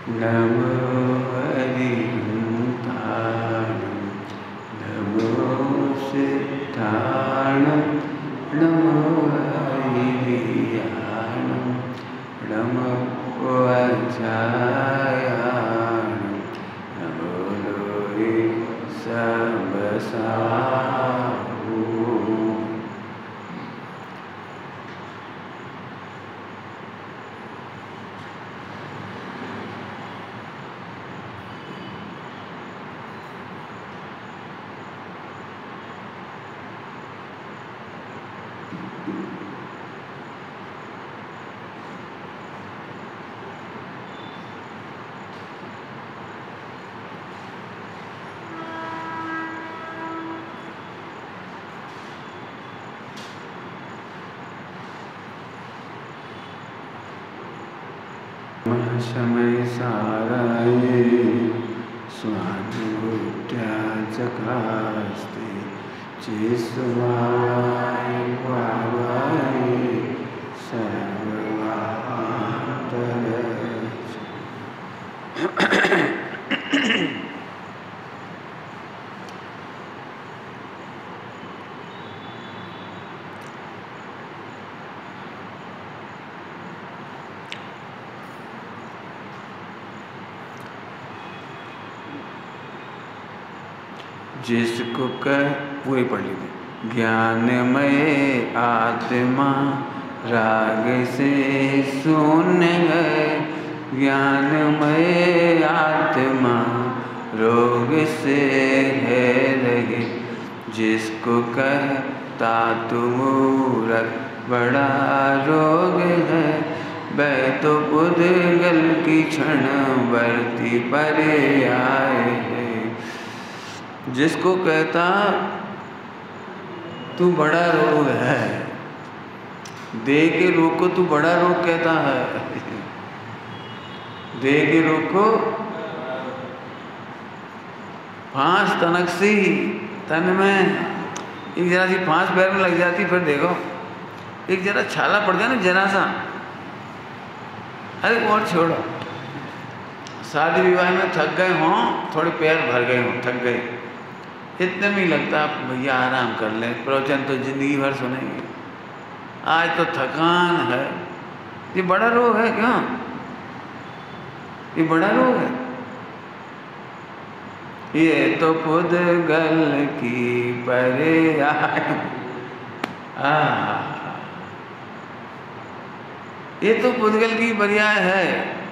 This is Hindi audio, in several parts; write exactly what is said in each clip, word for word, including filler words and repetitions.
नमो हरिहंताणं नमो सिद्धाणं नमो हरियाणं नमो वज्रायाणं नमो लोहे सबसाहु। समय साराये स्वानुभूत्या चकास्ते चेस्वाय वावाय सर्वान्तरच। जिसको कह पूरी पढ़ लीजिए। ज्ञानमय आत्मा राग से शून्य है, ज्ञानमय आत्मा रोग से है रहित। जिसको कहता तू मूरख बड़ा रोग है, वह तो पुद्गल की क्षण वर्ती पर्याय है। जिसको कहता तू बड़ा रोग है, दे के रोग को तू बड़ा रोग कहता है। दे के रोग को फांस तनक सी तन में, एक जरा सी फांस पैर में लग जाती, फिर देखो एक जरा छाला पड़ जाए ना जरा सा, अरे और छोड़ो। शादी विवाह में थक गए हों, थोड़े पैर भर गए हों, थक गए, इतने में ही लगता है भैया आराम कर लें, प्रवचन तो जिंदगी भर सुनेंगे, आज तो थकान है। ये बड़ा रोग है क्या? ये बड़ा रोग है। ये तो पुद्गल की पर्याय। आ ये तो पुद्गल की पर्याय है।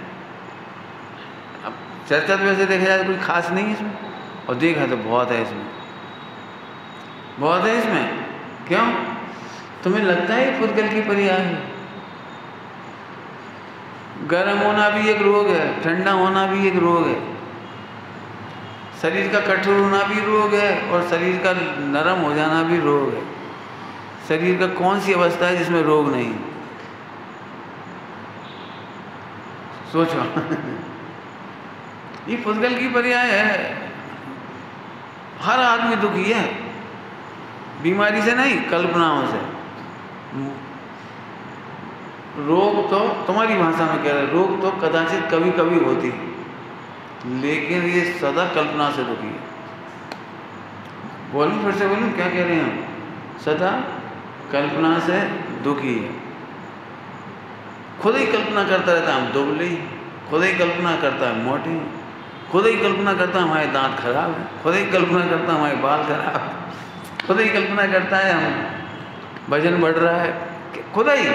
अब चर्चा तो वैसे देखा जाए तो कोई खास नहीं है इसमें, और देखा तो बहुत है इसमें, बहुत है इसमें। क्यों? तुम्हें लगता है पुद्गल की पर्याय है? गर्म होना भी एक रोग है, ठंडा होना भी एक रोग है, शरीर का कठोर होना भी रोग है, और शरीर का नरम हो जाना भी रोग है। शरीर का कौन सी अवस्था है जिसमें रोग नहीं? सोचो। ये पुद्गल की पर्याय है। हर आदमी दुखी है, बीमारी से नहीं, कल्पनाओं से। रोग तो तुम्हारी भाषा में कह रहे, रोग तो कदाचित कभी कभी होती, लेकिन ये सदा कल्पना से दुखी है। बोलूं फिर से बोलूं, क्या कह रहे हैं हम? सदा कल्पना से दुखी है। खुद ही कल्पना करता रहता है हम दुबले, खुद ही कल्पना करता है मोटे, खुद ही कल्पना करता है हमारे दांत खराब है, खुद ही कल्पना करता है हमारे बाल खराब है, खुद ही कल्पना करता है हम वजन बढ़ रहा है, खुद ही।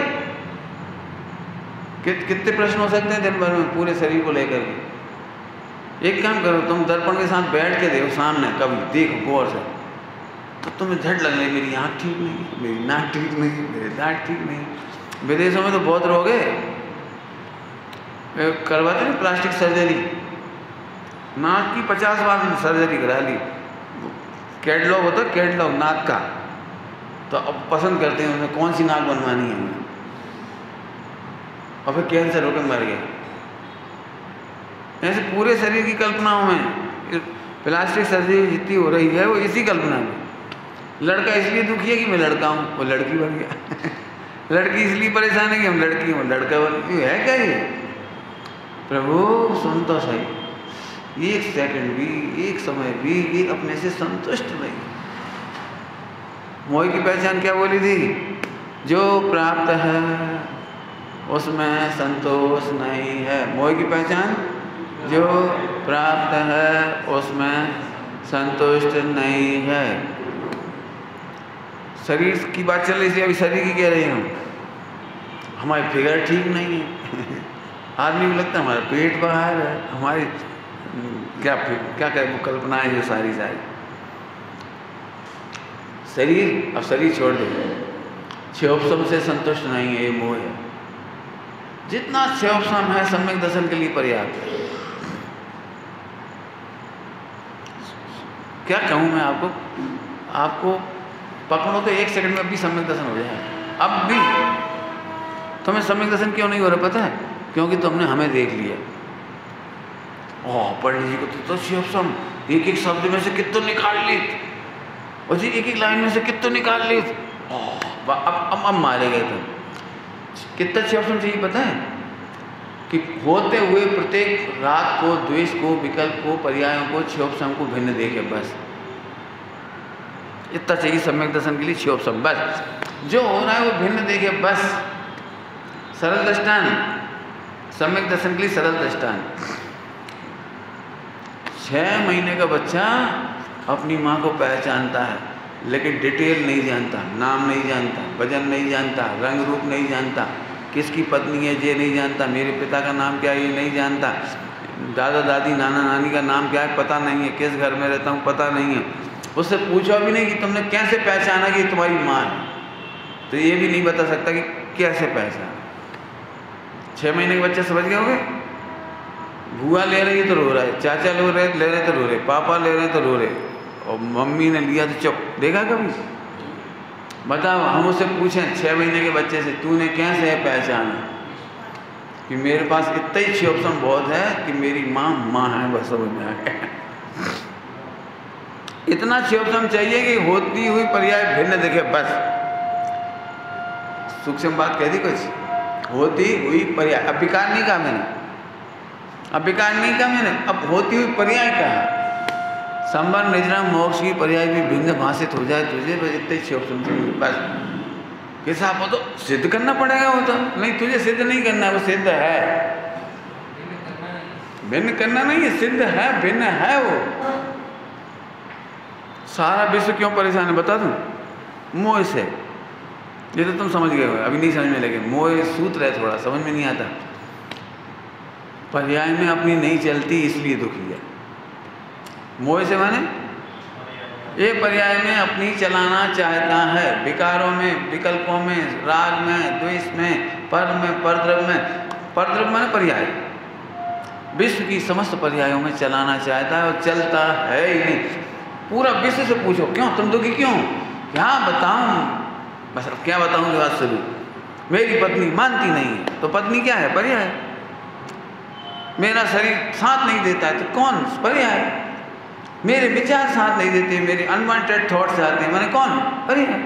कि, कितने प्रश्न हो सकते हैं दिन भर में पूरे शरीर को लेकर के? एक काम करो, तुम दर्पण के साथ बैठ के देखो सामने, कभी देखो गौर से, तो तुम्हें झट लगने मेरी आँख ठीक नहीं, मेरी नाक ठीक नहीं, मेरे दांत ठीक नहीं। विदेशों में तो बहुत रोग है, करवाते हैं प्लास्टिक सर्जरी, नाक की पचास बार सर्जरी करा ली। कैटलॉग होता है, कैटलॉग नाक का, तो अब पसंद करते हैं उन्हें कौन सी नाक बनवानी है उन्हें, और फिर कैंसर होकर मर गए। ऐसे पूरे शरीर की कल्पनाओं में प्लास्टिक सर्जरी जितनी हो रही है वो इसी कल्पना में। लड़का इसलिए दुखी है कि मैं लड़का हूँ, वो लड़की बन गया। लड़की इसलिए परेशान है कि हम लड़की हूँ, लड़का बन गया। है क्या ये? प्रभु सुन तो सही, एक सेकंड भी, एक समय भी ये अपने से संतुष्ट नहीं। मोह की पहचान क्या बोली थी? जो प्राप्त है उसमें संतोष नहीं है। मोह की पहचान जो प्राप्त है उसमें संतुष्ट नहीं है। शरीर की बात चल रही थी, अभी शरीर की कह रही हूँ। हमारी फिगर ठीक नहीं है आदमी को लगता है हमारा पेट बाहर है, हमारी क्या क्या क्या कल्पनाएं जो सारी सारी शरीर, अब शरीर छोड़ दे, क्षोभसम से संतुष्ट नहीं है, ये मोह है। जितना क्षोभसम है सम्यक दर्शन के लिए पर्याप्त है। क्या कहूँ मैं आपको, आपको पकड़ो तो एक सेकंड में अभी सम्यक दर्शन हो जाए। अब भी तुम्हें सम्यक दर्शन क्यों नहीं हो रहा पता है? क्योंकि तुमने हमें देख लिया। ओह पंडित जी को तो क्षोभसम, एक एक शब्द में से कितना निकाल ली, और जी एक एक लाइन में से कितना निकाल ली। ओह अब अब अब मारे गए तुम। कितना क्षोभसम चाहिए पता है? कि होते हुए प्रत्येक राग को, द्वेष को, विकल्प को, पर्यायों को, क्षोभसम को भिन्न देखे, बस इतना चाहिए सम्यक दर्शन के लिए। क्षोभसम बस जो हो रहा है वो भिन्न देखे, बस सरल दृष्टान सम्यक दर्शन के लिए। सरल दृष्टान, छः महीने का बच्चा अपनी माँ को पहचानता है लेकिन डिटेल नहीं जानता, नाम नहीं जानता, वजन नहीं जानता, रंग रूप नहीं जानता, किसकी पत्नी है ये नहीं जानता, मेरे पिता का नाम क्या है ये नहीं जानता, दादा दादी नाना नानी का नाम क्या है पता नहीं है, किस घर में रहता हूँ पता नहीं है। उससे पूछो भी नहीं कि तुमने कैसे पहचाना कि तुम्हारी माँ है, तो ये भी नहीं बता सकता कि कैसे पहचाना। छः महीने के बच्चे समझ गए होंगे, बुआ ले रही तो रो रहा है, चाचा लो रहे ले रहे तो रो रहे, पापा ले रहे तो रो रहे, और मम्मी ने लिया तो चुप। देखा कभी? बताओ, हम उससे पूछें छः महीने के बच्चे से, तूने कैसे पहचाना कि मेरे पास इतना ही क्षोभसम बहुत है कि मेरी माँ माँ है, बस समझ में आ गया। इतना क्षोभसम चाहिए कि होती हुई पर्याय भिन्न दिखे, बस। सूक्ष्म बात कह दी कुछ, होती हुई पर्याय। अब विकार नहीं कहा मैंने, अब विकार नहीं कहा मैंने, अब होती हुई पर्याय कहा। संबंध निजरा मोक्ष की पर्याय भी भिन्न भाषित हो जाए तुझे, बस इतने क्षोभसम चाहिए, बस। कैसा आप तो सिद्ध करना पड़ेगा, वो तो नहीं, तुझे सिद्ध नहीं करना, वो सिद्ध है। भिन्न करना नहीं है, सिद्ध है, भिन्न है वो। सारा विश्व क्यों परेशान है बता दूं? मोह से। ये तो तुम समझ गए हो, अभी नहीं समझ में लगे। मोह सूत्र है, थोड़ा समझ में नहीं आता। पर्याय में अपनी नहीं चलती इसलिए दुखी है। मोह से माने ये पर्याय में अपनी चलाना चाहता है, विकारों में, विकल्पों में, राग में, द्वेष में, पर में, परद्रव्य में। परद्रव्य माने पर्याय, विश्व की समस्त पर्यायों में चलाना चाहता है और चलता है ही नहीं। पूरा विश्व से पूछो क्यों तुम दुखी क्यों, क्या बताऊं, बस अब क्या बताऊं की बात शुरू। मेरी पत्नी मानती नहीं है, तो पत्नी क्या है? पर्याय। मेरा शरीर साथ नहीं देता है, तो कौन? पर्याय। मेरे विचार साथ नहीं देते, मेरे अनवांटेड थॉट्स आते हैं, मैंने कौन? पर्याय।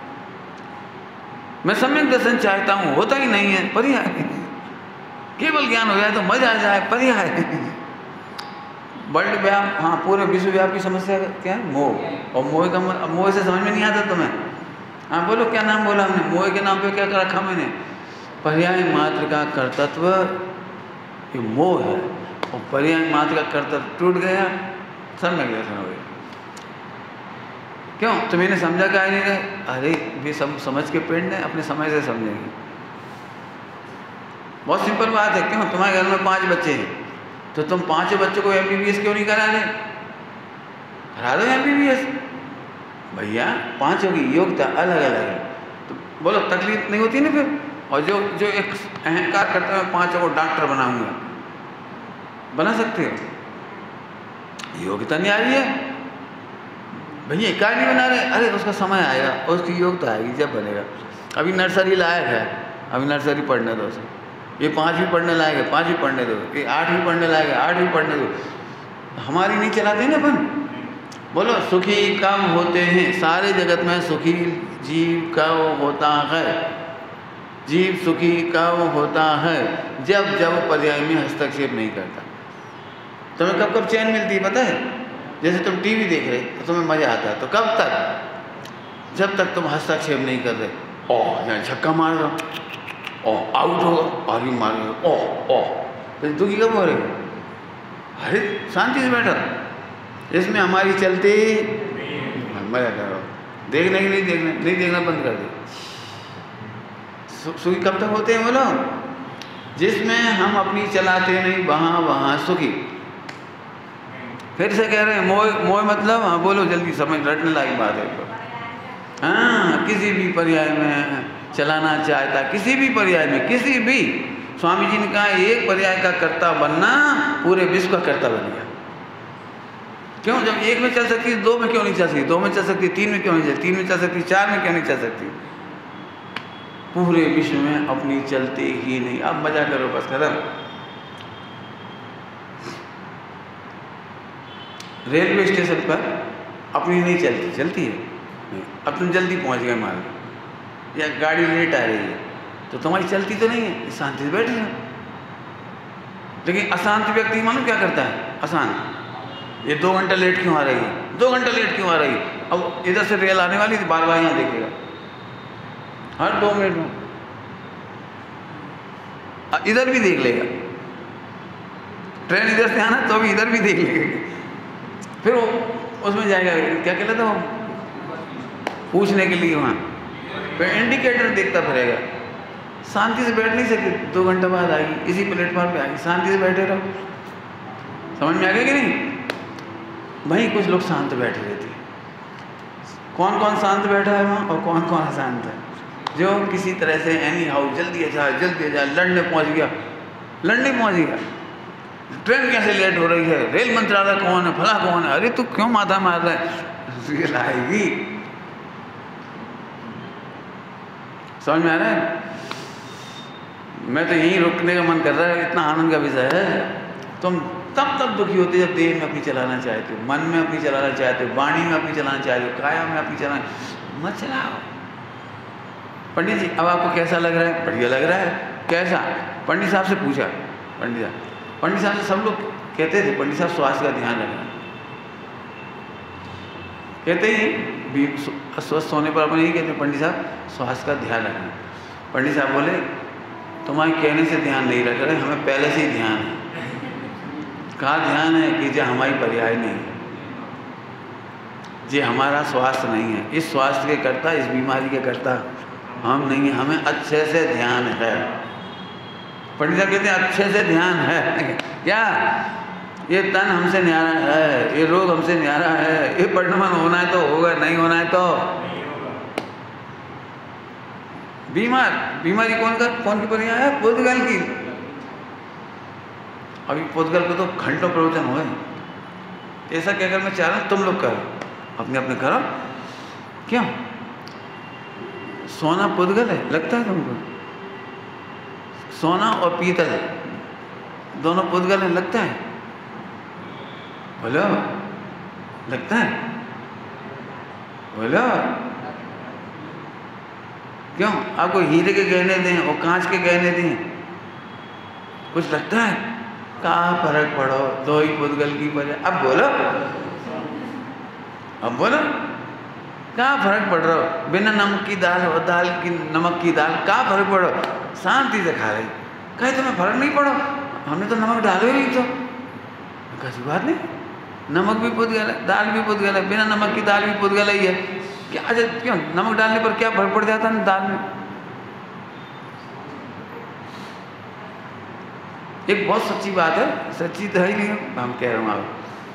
मैं सम्यक दर्शन चाहता हूँ, होता ही नहीं है, पर्याय। केवल ज्ञान हो जाए तो मजा आ जाए, पर्याय। वर्ल्ड व्याप, हाँ पूरे विश्व व्याप की समस्या क्या है? मोह। और मोह का, मोह से समझ में नहीं आता तुम्हें? हाँ बोलो, क्या नाम बोला हमने? मोह के नाम पे क्या रखा मैंने? पर्याय मात्र का कर्तृत्व, ये मोह है। और पर्याय मात्र का कर्तव्य टूट गया, सम्यक दर्शन हो गया। क्यों तुम्हें समझा क्या नहीं रहे? अरे भी सब समझ के पेड़ ने अपने समय से समझेंगे। बहुत सिंपल बात है। क्यों तुम्हारे घर में पांच बच्चे हैं तो तुम पांचों बच्चों को एमबीबीएस क्यों नहीं करा रहे? करा दो एमबीबीएस भैया, पांचों की योग्यता अलग अलग है, तो बोलो तकलीफ नहीं होती ना फिर। और जो जो एक अहंकार करता है पांचों को डॉक्टर बनाऊंगा, बना सकते हो? योग्यता नहीं आ रही है भैया, क्या नहीं बना रहे? अरे उसका समय आएगा, उसकी योग्यता आएगी जब बनेगा। अभी नर्सरी लायक है, अभी नर्सरी पढ़ने दो उसे। ये पाँचवीं पढ़ने लायक है, पाँचवीं पढ़ने दो। ये आठवीं पढ़ने लायक है, आठवीं पढ़ने दो। हमारी नहीं चलाते ना अपन। बोलो सुखी कब होते हैं? सारे जगत में सुखी जीव कब होता है? जीव सुखी कब होता है? जब जब पर्याय में हस्तक्षेप नहीं करता। तुम्हें कब कब चैन मिलती है पता है? जैसे तुम टीवी देख रहे तो तुम्हें मजा आता है, तो कब तक? जब तक तुम हस्तक्षेप नहीं कर रहे। ओह यहाँ छक्का मार रहा, ओह आउट होगा, और भी मार रहे, ओह ओह, तो दुखी कब हो रहे हो? अरे शांति से बैठो, इसमें हमारी चलती मजा करो। देखना ही नहीं, देखना नहीं, देखना बंद कर दे। सुखी कब तक होते हैं बोलो? जिसमें हम अपनी चलाते नहीं, वहाँ वहाँ सुखी। फिर से कह रहे हैं मोह, मोह मतलब, हाँ बोलो जल्दी, समझ रटने लायक बात है। हाँ, किसी भी पर्याय में चलाना चाहता, किसी भी पर्याय में, किसी भी, स्वामी जी ने कहा एक पर्याय का कर्ता बनना पूरे विश्व का कर्ता बन गया। क्यों? जब एक में चल सकती है, दो में क्यों नहीं चल सकती? दो में चल सकती, तीन में क्यों नहीं चल, तीन में चल सकती, चार में क्यों नहीं चल सकती? पूरे विश्व में अपनी चलते ही नहीं। अब मजा करो, बस खत्म। रेलवे स्टेशन पर अपनी नहीं चलती, चलती है नहीं। अब तुम जल्दी पहुंच गए मान लो, या गाड़ी लेट आ रही है, तो तुम्हारी चलती तो नहीं है, शांति से बैठ जाओ। लेकिन अशांत व्यक्ति मालूम क्या करता है? अशांत, ये दो घंटा लेट क्यों आ रही है, दो घंटा लेट क्यों आ रही है? अब इधर से रेल आने वाली थी, बार बार यहाँ देखेगा, हर दो मिनट में इधर भी देख लेगा। ट्रेन इधर से आना तो अभी इधर भी देख लेगा। फिर वो उसमें जाएगा, क्या कहता था वो, पूछने के लिए वहाँ फिर इंडिकेटर देखता फिरेगा। शांति से बैठ नहीं सकते, दो घंटा बाद आएगी, इसी प्लेटफॉर्म पे आएगी, शांति से बैठे रहो। समझ में आ गया कि नहीं? वहीं कुछ लोग शांत बैठे रहते हैं। कौन कौन शांत बैठा है वहाँ और कौन कौन अशांत है? जो किसी तरह से एनी हाउ जल्दी जा जल्दी जा, लड़ने पहुँच गया, लड़ने पहुँच गया, ट्रेन कैसे लेट हो रही है, रेल मंत्रालय कौन है, फला कौन है, अरे तू क्यों माथा मार रहा है, ये लाएगी। समझ में आ रहा है? मैं तो यहीं रुकने का मन कर रहा है, इतना आनंद का विषय है। तुम तब तक दुखी होते जब देह में अपनी चलाना चाहते हो, मन में अपनी चलाना चाहते हो, वाणी में अपनी चलाना चाहते हो, काया में अपनी चलाना, मत चलाओ। पंडित जी अब आपको कैसा लग रहा है? बढ़िया लग रहा है। कैसा? पंडित साहब से पूछा, पंडित साहब पंडित साहब से सब लोग कहते थे पंडित साहब स्वास्थ्य का ध्यान रखना, कहते ही भी अस्वस्थ होने पर अपन यही कहते पंडित साहब स्वास्थ्य का ध्यान रखना। पंडित साहब बोले तुम्हारे कहने से ध्यान नहीं रख रहे, हमें पहले से ही ध्यान है। कहा ध्यान है कि जो हमारी पर्याय नहीं, जो हमारा स्वास्थ्य नहीं है, इस स्वास्थ्य के करता, इस बीमारी के करता हम नहीं है, हमें अच्छे से ध्यान है। पंडित साहब कहते हैं अच्छे से ध्यान है क्या? ये तन हमसे न्यारा है, ये रोग हमसे न्यारा है, ये परिणमन होना है तो होगा, नहीं होना है तो बीमार। बीमारी कौन का कौन की पर्याय है? पुद्गल की। अभी पुद्गल को तो घंटों प्रवचन हुए। ऐसा कहकर मैं चाह रहा हूँ तुम लोग करो, अपने अपने करो। क्यों? सोना पुद्गल है, लगता है तुमको? सोना और पीतल दोनों पुद्गल है, लगता है? बोलो, लगता है? बोलो, क्यों? आपको हीरे के गहने दें और कांच के गहने दें, कुछ लगता है? कहाँ फर्क पड़ो, दो ही पुद्गल की पर्याय। अब बोलो, अब बोलो, कहाँ फर्क पड़ रहा हो? बिना नमक की दाल और दाल की नमक की दाल, कहाँ फर्क पड़ो? शांति से खा रही, कहे तुम्हें फर्क नहीं पड़ो, हमने तो नमक डालो ही नहीं। तो कैसी बात नहीं, नमक भी पुद्गल है, दाल भी पुद्गल है, बिना नमक की दाल भी पुद्गल ही है। क्या अच्छा क्यों नमक डालने पर क्या फर्क पड़ जाता है दाल में? एक बहुत सच्ची बात है, सच्ची तो है ही नहीं, हम कह रहे हूँ।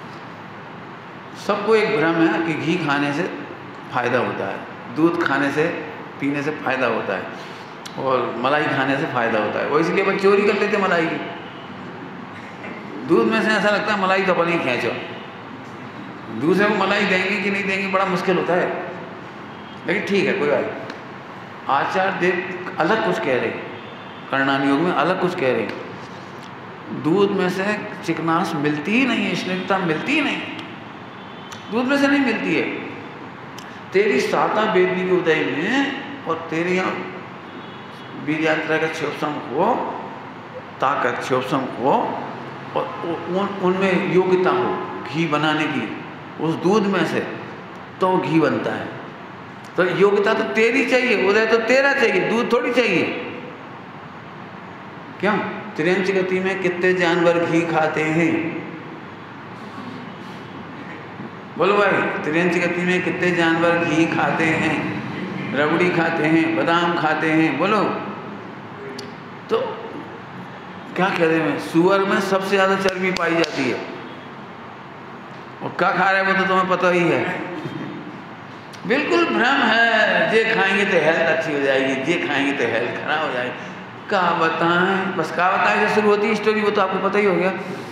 सबको एक भ्रम है कि घी खाने से फायदा होता है, दूध खाने से पीने से फायदा होता है और मलाई खाने से फायदा होता है। वो इसलिए अपन चोरी कर लेते मलाई की। दूध में से ऐसा लगता है मलाई तो अपन ही खींचो, दूसरे को मलाई देंगे कि नहीं देंगे बड़ा मुश्किल होता है। लेकिन ठीक है, कोई बात नहीं। आचार्य देव अलग कुछ कह रहे, कर्णान योग में अलग कुछ कह रहे। दूध में से चिकनास मिलती ही नहीं है, स्निग्धता मिलती ही नहीं, दूध में से नहीं मिलती है। तेरी साता बेदनी के उदय में और तेरे यहाँ बीज यात्रा का क्षोभसम हो, ताकत क्षोभसम हो, और उन उनमें योग्यता हो घी बनाने की, उस दूध में से तो घी बनता है। तो योग्यता तो तेरी चाहिए, उदय तो तेरा चाहिए, दूध थोड़ी चाहिए। क्यों? त्रियंच गति में कितने जानवर घी खाते हैं? बोलो भाई, त्रियंच गति में कितने जानवर घी खाते हैं? रबड़ी खाते हैं, बादाम खाते हैं, बोलो। तो क्या कहते हैं, सुअर में सबसे ज़्यादा चर्बी पाई जाती है, और क्या खा रहे हैं वो तो तुम्हें पता ही है। बिल्कुल भ्रम है, ये खाएंगे तो हेल्थ अच्छी हो जाएगी, ये खाएंगे तो हेल्थ खराब हो जाएगी। क्या बताएं, बस क्या बताएं से शुरू होती है स्टोरी, वो तो आपको पता ही हो गया।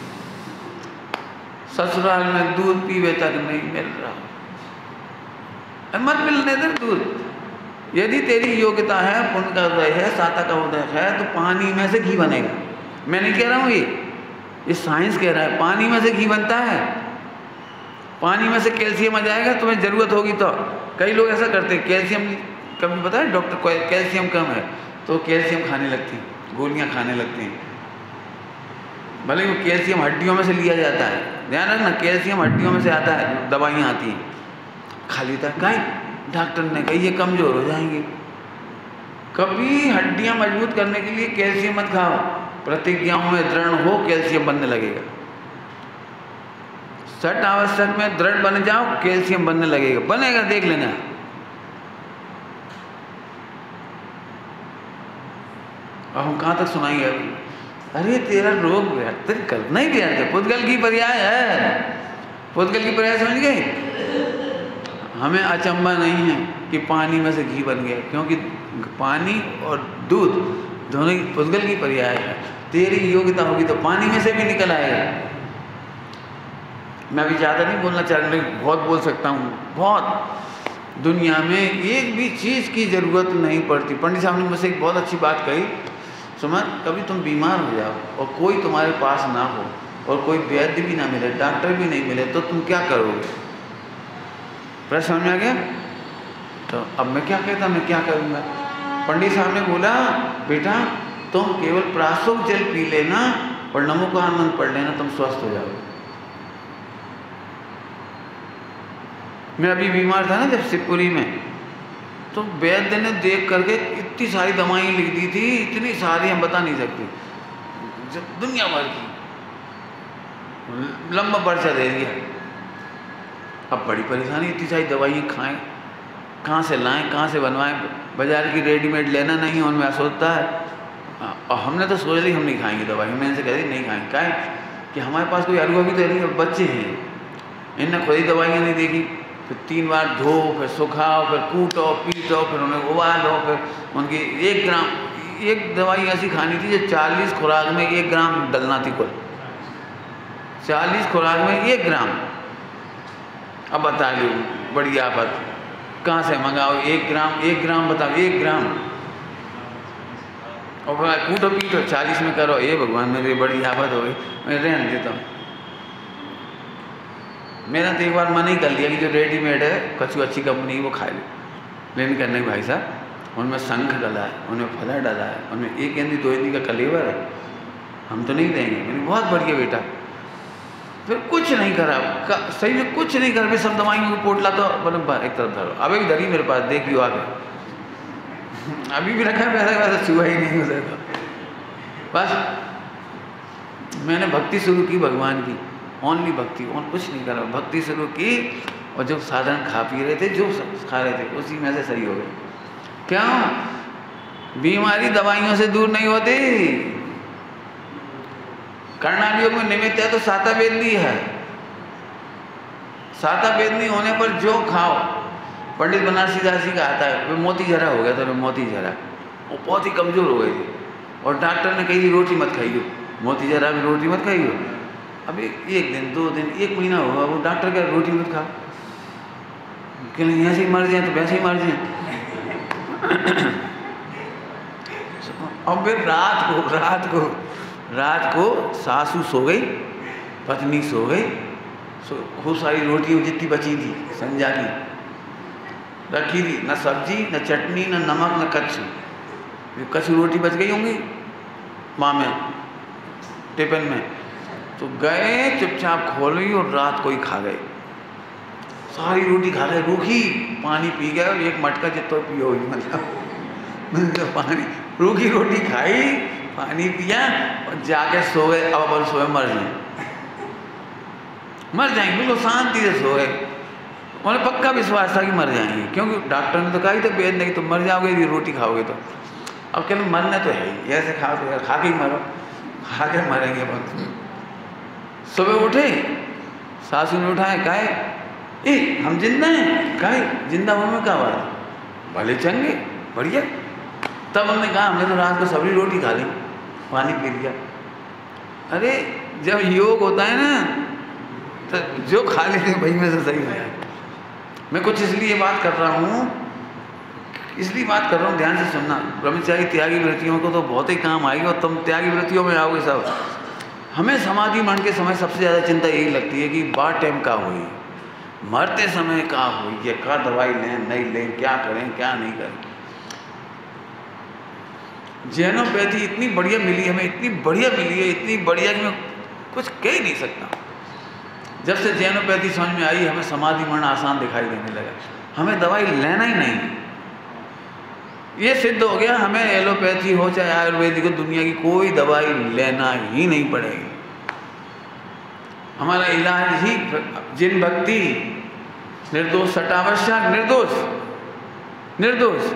ससुराल में दूध पीवे तक नहीं मिल रहा, मत मिलने दे दूध। यदि तेरी योग्यता है, पुण्य का उदय है, साता का उदय है, तो पानी में से घी बनेगा। मैं नहीं कह रहा हूँ, ये ये साइंस कह रहा है, पानी में से घी बनता है। पानी में से कैल्शियम आ जाएगा, तुम्हें ज़रूरत होगी तो। कई लोग ऐसा करते हैं, कैल्शियम कम पता है डॉक्टर को कैल्शियम कम है तो कैल्शियम खाने लगती हैं, गोलियां खाने लगती हैं। भले वो कैल्शियम हड्डियों में से लिया जाता है, ध्यान रखना, कैल्शियम हड्डियों में से आता है, दवाइयाँ आती हैं, खा लेता है। कहीं डॉक्टर ने कही ये कमज़ोर हो जाएंगे। कभी हड्डियाँ मजबूत करने के लिए कैल्शियम मत खाओ, प्रतिज्ञाओं में दृढ़ हो, कैल्शियम बनने लगेगा। सठ आवश्यक में दृढ़ बन जाओ, कैल्शियम बनने लगेगा, बनेगा, देख लेना। अब हम कहाँ तक सुनाएंगे अभी? अरे तेरा रोग तेरी कल्पना ही व्यर्थ है, पुद्गल की पर्याय है। पुद्गल की पर्याय समझ गए? हमें अचंभा नहीं है कि पानी में से घी बन गया, क्योंकि पानी और दूध दोनों ही पुद्गल की पर्याय है। तेरी योग्यता होगी तो पानी में से भी निकल आएगा। मैं अभी ज़्यादा नहीं बोलना चाह रहा, लेकिन बहुत बोल सकता हूँ। बहुत दुनिया में एक भी चीज़ की ज़रूरत नहीं पड़ती। पंडित साहब ने मुझसे एक बहुत अच्छी बात कही, सुमन, कभी तुम बीमार हो जाओ और कोई तुम्हारे पास ना हो और कोई वैद्य भी ना मिले, डॉक्टर भी नहीं मिले, तो तुम क्या करोगे? प्रश्न समझ में आ गया? तो अब मैं क्या कहता, मैं क्या करूँगा? पंडित साहब ने बोला, बेटा तुम केवल प्राशोक जल पी लेना और नमो का आनंद पढ़ लेना, तुम स्वस्थ हो जाओगे। मैं अभी बीमार था ना जब शिवपुरी में, तो वैद्य ने देख करके इतनी सारी दवाएं लिख दी थी, इतनी सारी हम बता नहीं सकते, दुनिया भर की, लंबा पर्चा दे दिया। अब बड़ी परेशानी, इतनी सारी दवाइयाँ खाएं, कहाँ से लाएं, कहाँ से बनवाएं? बाजार की रेडीमेड लेना नहीं है, उनमें असोचता है। और हमने तो सोच ली हम नहीं खाएंगे दवाई, हमने इनसे कह दी नहीं खाएंगे। क्या है कि हमारे पास कोई अनुभव भी तो नहीं, बच्चे हैं, इनने खुद ही दवाइयाँ नहीं देखी। फिर तीन बार धो, फिर सुखाओ, फिर कूटो पीटो, फिर उन्हें उबालो, फिर उनकी एक ग्राम एक दवाई ऐसी खानी थी जो चालीस खुराक में एक ग्राम डलना थी कुल, चालीस खुराक में एक ग्राम। अब बता लो बड़ी आफत, कहाँ से मंगाओ एक ग्राम, एक ग्राम बताओ, एक ग्राम, और कूटो पीटो चालीस में करो। ये भगवान मेरी बड़ी आफत हो गई, मैं रहने देता हूँ। मेरा तो एक बार मन ही कर लिया कि जो रेडीमेड है कछु अच्छी कंपनी वो खा ली, लेकिन करने भाई साहब उनमें शंख डला है, उनमें फला डला है, उनमें एक इंदी दो इंदी का कलेवर है, हम तो नहीं देंगे। मैंने बहुत बढ़िया बेटा, फिर कुछ नहीं करा, सही में कुछ नहीं करा, फिर सब दवाइयों को पोटला तो बोले एक तरफ धरो, अभी भी धरी मेरे पास, देखियो आगे अभी भी रखा है, वैसा वैसा छुआ ही नहीं हो सकता। बस मैंने भक्ति शुरू की भगवान की, ओनली भक्ति, और कुछ नहीं करा, भक्ति शुरू की, और जो साधारण खा पी रहे थे, जो खा रहे थे उसी में से सही हो गए। क्यों? बीमारी दवाइयों से दूर नहीं होती। कर्णाली योग में निमित्त है तो साता वेदनी है, साता वेदनी होने पर जो खाओ, पंडित बनारसी दास जी का आता है, वो मोती जरा हो गया था, तो मोती जरा, वो बहुत ही कमज़ोर हो गई थी, और डॉक्टर ने कही रोटी मत खाइयो, मोती जरा में रोटी मत खाइयो। अभी एक दिन दो दिन एक महीना होगा, वो डॉक्टर क्या रोटी मत खा, कि नहीं ऐसे ही मर जाए तो वैसे ही मर जाए। अब फिर रात को रात को रात को सासू सो गई, पत्नी सो गई, सो खूब सारी रोटी जितनी बची थी संजा की रखी थी, न सब्जी न चटनी न नमक न कच्छु, कच्ची रोटी बच गई होंगी माँ में टिफिन में, तो गए चुपचाप खोली और रात को ही खा गए, सारी रोटी खा गए, रूखी, पानी पी गए, एक मटका जितना पियो हुई मतलब पानी, रूखी रोटी खाई, पानी पिया और जाके सो गए। अब अपन सोए मर जाए, मर जाएंगे, बिल्कुल शांति से सो गए। उन्हें पक्का विश्वास था कि मर जाएंगे, क्योंकि डॉक्टर ने तो कहा ही था वेद नहीं तो मर जाओगे यदि रोटी खाओगे तो। अब कहते मरना तो है ही, ऐसे खा तो खा के ही मरो, खा के मरेंगे अपन। सुबह उठे, सासू ने उठाए, कहे ए हम जिंदा हैं, कहे जिंदा होने में क्या बात, भले चंगे बढ़िया। तब हमने कहा हमने तो रात को सबरी रोटी खा ली, पानी पी लिया। अरे जब योग होता है ना तो जो खा लेते भाई में से सही है। मैं कुछ इसलिए बात कर रहा हूँ, इसलिए बात कर रहा हूँ, ध्यान से सुनना। ब्रह्मचारी त्यागी वृत्तियों को तो बहुत ही काम आएगी और तुम त्यागी वृत्तियों में आओगे सब। हमें समाधि मरण के समय सबसे ज़्यादा चिंता यही लगती है कि बाद टाइम का हुई, मरते समय का हुई, ये क्या दवाई लें नहीं लें, क्या करें क्या नहीं करें। जैनोपैथी इतनी बढ़िया मिली हमें, इतनी बढ़िया मिली है, इतनी बढ़िया कि मैं कुछ कह ही नहीं सकता। जब से जैनोपैथी समझ में आई हमें समाधि मरण आसान दिखाई देने लगा, हमें दवाई लेना ही नहीं। ये सिद्ध हो गया हमें एलोपैथी हो चाहे आयुर्वेदिक हो, दुनिया की कोई दवाई लेना ही नहीं पड़ेगी। हमारा इलाज ही जिन भक्ति निर्दोष सटावश्यक, निर्दोष निर्दोष।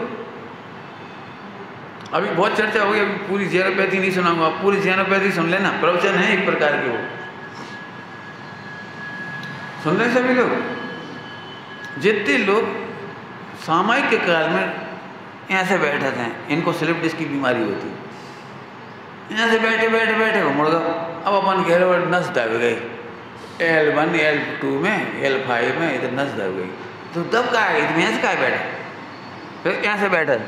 अभी बहुत चर्चा हो गई, अभी पूरी जैनोपैथी नहीं सुनाऊंगा, पूरी जैनोपैथी सुन लेना, प्रवचन है एक प्रकार के, वो सुन रहे सभी लोग। जितने लोग सामायिक के काल में ऐसे बैठे थे, इनको स्लिप डिस्क की बीमारी होती, ऐसे बैठे बैठे बैठे वो मुड़ गए। अब अपन कह रहे नस दब गई, एल वन एल टू में एल फाइव में इधर नस दब गई, तो दब का है इतने ऐसे कहा बैठे, फिर कैसे बैठे।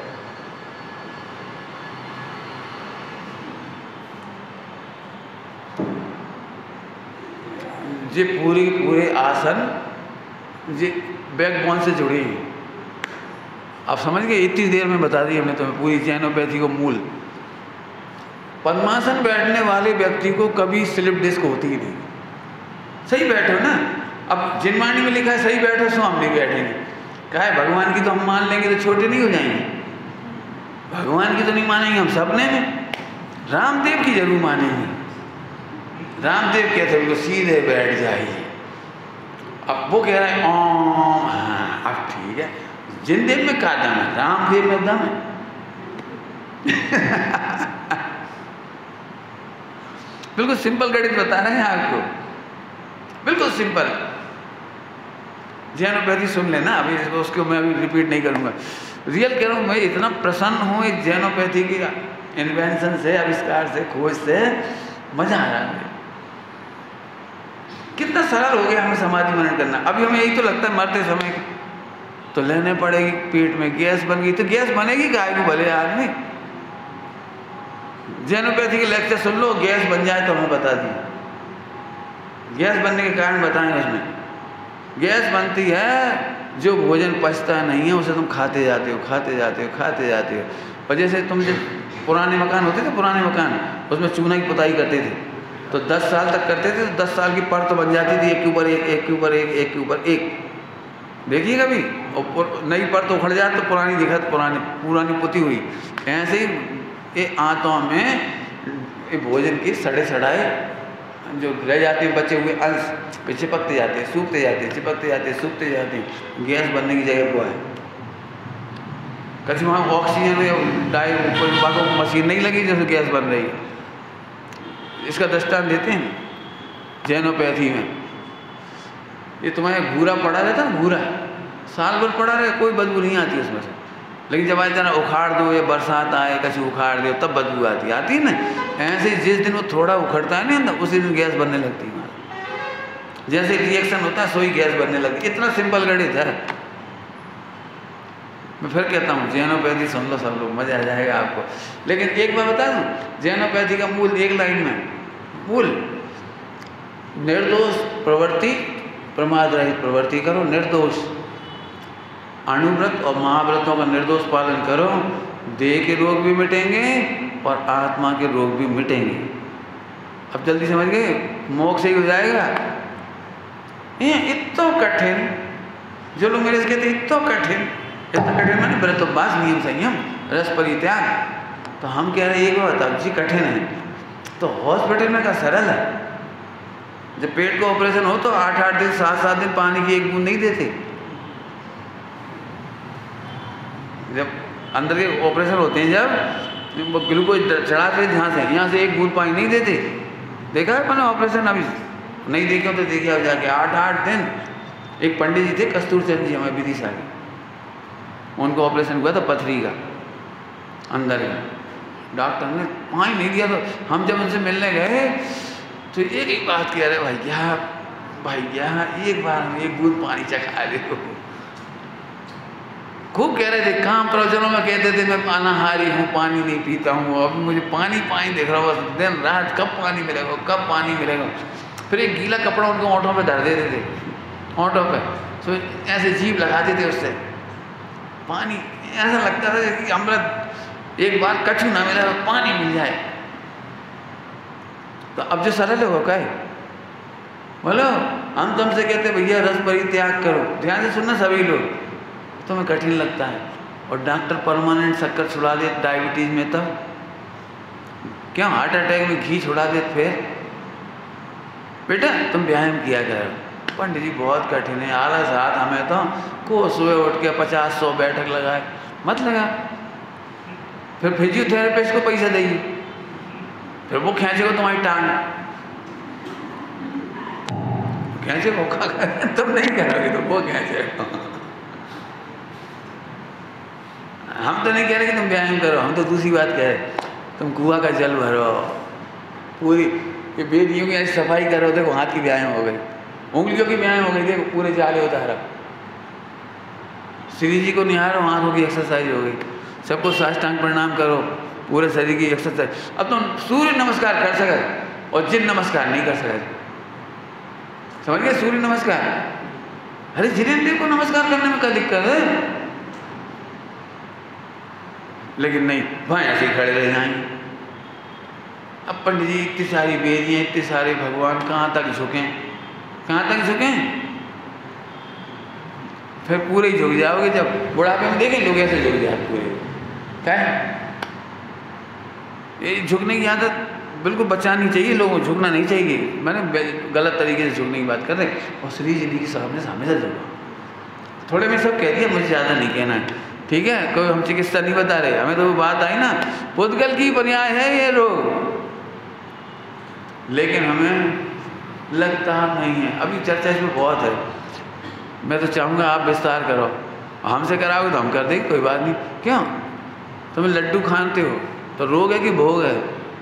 ये पूरी पूरे आसन ये बैकबोन से जुड़ी हैं। आप समझ गए, इतनी देर में बता दी हमने तुम्हें पूरी जैनोपैथी को मूल। पद्मासन बैठने वाले व्यक्ति को कभी स्लिप डिस्क होती ही नहीं। सही बैठो ना, अब जिनवाणी में लिखा है सही बैठो, सो हम नहीं बैठेंगे। क्या है भगवान की तो हम मान लेंगे तो छोटे नहीं हो जाएंगे, भगवान की तो नहीं मानेंगे हम सपने में, रामदेव की जरूर मानेंगे। रामदेव कहते हैं सीधे बैठ जाइए। अब वो कह रहा है ओम, हाँ अब ठीक है। जिनदेव में क्या दम है, रामदेव में दम है। बिल्कुल सिंपल गणित बता रहे हैं आपको, बिल्कुल सिंपल। जैनोपैथी सुन लेना, अभी उसको मैं अभी रिपीट नहीं करूंगा। रियल कह रहा हूँ, मैं इतना प्रसन्न हूँ इस जैनोपैथी की इन्वेंशन से, आविष्कार से, खोज से, मजा आ रहा है। कितना सरल हो गया हमें समाधि मनन करना। अभी हमें यही तो लगता है मरते समय तो लेने पड़ेगी, पेट में गैस बन गई, तो गैस बनेगी काय को भले आदमी। जैनोपैथी के लेक्चर सुन लो, गैस बन जाए तो हमें बता दी, गैस बनने के कारण बताएं। उसमें गैस बनती है जो भोजन पचता नहीं है उसे तुम खाते जाते हो, खाते जाते हो, खाते जाते हो। और जैसे तुम जब पुराने मकान होते थे, पुराने मकान उसमें चूना की पुताई करते थे, तो दस साल तक करते थे, तो दस साल की परत तो बन जाती थी, एक के ऊपर एक, एक के ऊपर एक, एक के ऊपर एक। देखिए कभी, और नई परत उखड़ जाए तो पुरानी दिखा, तो पुरानी पुरानी पुती हुई। ऐसे ही ये आंतों में ये भोजन की सड़े सड़ाए जो रह जाते हैं बचे हुए अंश पे चिपकते जाते हैं, सूखते जाते हैं, चिपकते जाते हैं, सूखते जाते हैं। गैस बनने की जगह वो है। कभी वहाँ ऑक्सीजन डाई ऊपर मशीन नहीं लगी जैसे गैस बन रही है। इसका दृष्टांत देते हैं जैनोपैथी में। ये तुम्हारे घूरा पड़ा रहता है, घूरा साल भर पड़ा रहे, कोई बदबू नहीं आती उसमें से। लेकिन जब आज जना उखाड़ दो या बरसात आए कभी उखाड़ दो तब बदबू आती आती है ना। ऐसे जिस दिन वो थोड़ा उखड़ता है ना अंदर, उसी दिन गैस बनने लगती है। जैसे रिएक्शन होता है सोई गैस बनने लगती। इतना सिंपल गणित है। मैं फिर कहता हूँ जैनोपैथी सुन लो सब लोग, मजा आ जाएगा आपको। लेकिन एक बार बता दूँ, जैनोपैथी का मूल एक लाइन में, मूल निर्दोष प्रवृत्ति, प्रमाद रहित प्रवृत्ति करो, निर्दोष अणुव्रत और महाव्रतों का निर्दोष पालन करो, देह के रोग भी मिटेंगे और आत्मा के रोग भी मिटेंगे। अब जल्दी समझ गए, मोक्ष ही हो जाएगा। ये इतना कठिन, जो लोग मेरे से कहते इतना कठिन, इतना कठिन मैंने व्रत उपवास नियम संयम रस परित्याग, तो हम कह रहे हैं एक बात जी कठिन है, तो हॉस्पिटल में का सरल है। जब पेट का ऑपरेशन हो तो आठ आठ दिन सात सात दिन पानी की एक बूंद नहीं देते। जब अंदर के ऑपरेशन होते हैं, जब वो ग्लूकोज चढ़ाते हैं जहाँ से, यहाँ से एक बूंद पानी नहीं देते। देखा है मैंने ऑपरेशन, अभी नहीं देखे हो तो देखिए अब जाके, आठ आठ दिन। एक पंडित जी थे कस्तूर चंद जी हमारे विदिशा के, उनको ऑपरेशन हुआ था पथरी का अंदर का, डॉक्टर ने पानी नहीं दिया। तो हम जब उनसे मिलने गए तो एक एक बात कह रहे, भैया भैया एक बार हम एक बूंद पानी चखा ले। खूब कह रहे थे, काम प्रवचनों में कहते थे मैं अनाहारी हूँ, पानी नहीं पीता हूँ, अब मुझे पानी पानी देख रहा हूँ बस दिन रात, कब पानी मिलेगा कब पानी मिलेगा। फिर एक गीला कपड़ा उनको ओंठों पे धर देते थे, ओंठों पे तो ऐसे जीभ लगाते थे उससे पानी, ऐसा लगता था कि अमृत एक बार कछु ना मिला तो पानी मिल जाए। तो अब जो सरल है वो क्या है, बोलो हम तुमसे कहते भैया रस परित्याग करो, ध्यान से सुनना सभी लोग, तुम्हें कठिन लगता है और डॉक्टर परमानेंट शक्कर छुड़ा दे डायबिटीज में, तब क्या हार्ट अटैक में घी छुड़ा दे, फिर बेटा तुम व्यायाम किया करो। पंडित जी बहुत कठिन है, आलस हाथ हमें तो को सुबह उठ के पचास सौ बैठक लगाए, मत लगा। फिर फिजियोथेरेपिस्ट को पैसा देगी, फिर वो खींचेगा तुम्हारी टांग, खींचेगा तुम नहीं करोगे तो वो खींचेगा। हम तो नहीं कह रहे कि तुम व्यायाम करो, हम तो दूसरी बात कह रहे, तुम कुआं का जल भरो, पूरी ये बेदियों की ऐसी सफाई करो, देखो हाथ की व्यायाम हो गई, उंगलियों की व्यायाम हो गई, देखो पूरे जाले उतारा, श्री जी को निहारो, हाथों की एक्सरसाइज हो गई, सबको साष्टांग प्रणाम करो, पूरे शरीर की एक्सरसाइज। अब तुम सूर्य नमस्कार कर सके और जिन नमस्कार नहीं कर सके, समझ गए? सूर्य नमस्कार, अरे जिनेंद्र को नमस्कार करने में क्या दिक्कत है, लेकिन नहीं वहाँ ऐसे ही खड़े रह जाएंगे। अब पंडित जी इतनी सारी बेदियाँ, इतने सारे भगवान, कहाँ तक झुकें, कहाँ तक झुकें? फिर पूरे ही झुक जाओगे, जब बुढ़ापे में देखें लोग ऐसे झुक जाते पूरे, क्या है ये झुकने की आदत बिल्कुल बचानी चाहिए, लोगों को झुकना नहीं चाहिए। मैंने गलत तरीके से झुकने की बात कर रहे, और श्री जी के सामने सामने से झुका, थोड़े में सब कह दिया, मुझे ज़्यादा नहीं कहना है, ठीक है? कोई हम चिकित्सा नहीं बता रहे, हमें तो वो बात आई ना, पुद्गल की पर्याय है ये लोग, लेकिन हमें लगता नहीं है। अभी चर्चा इसमें बहुत है, मैं तो चाहूँगा आप विस्तार करो, हमसे कराओगे तो हम कर देंगे, कोई बात नहीं। क्यों तुम्हें लड्डू खाते हो तो रोग है कि भोग है?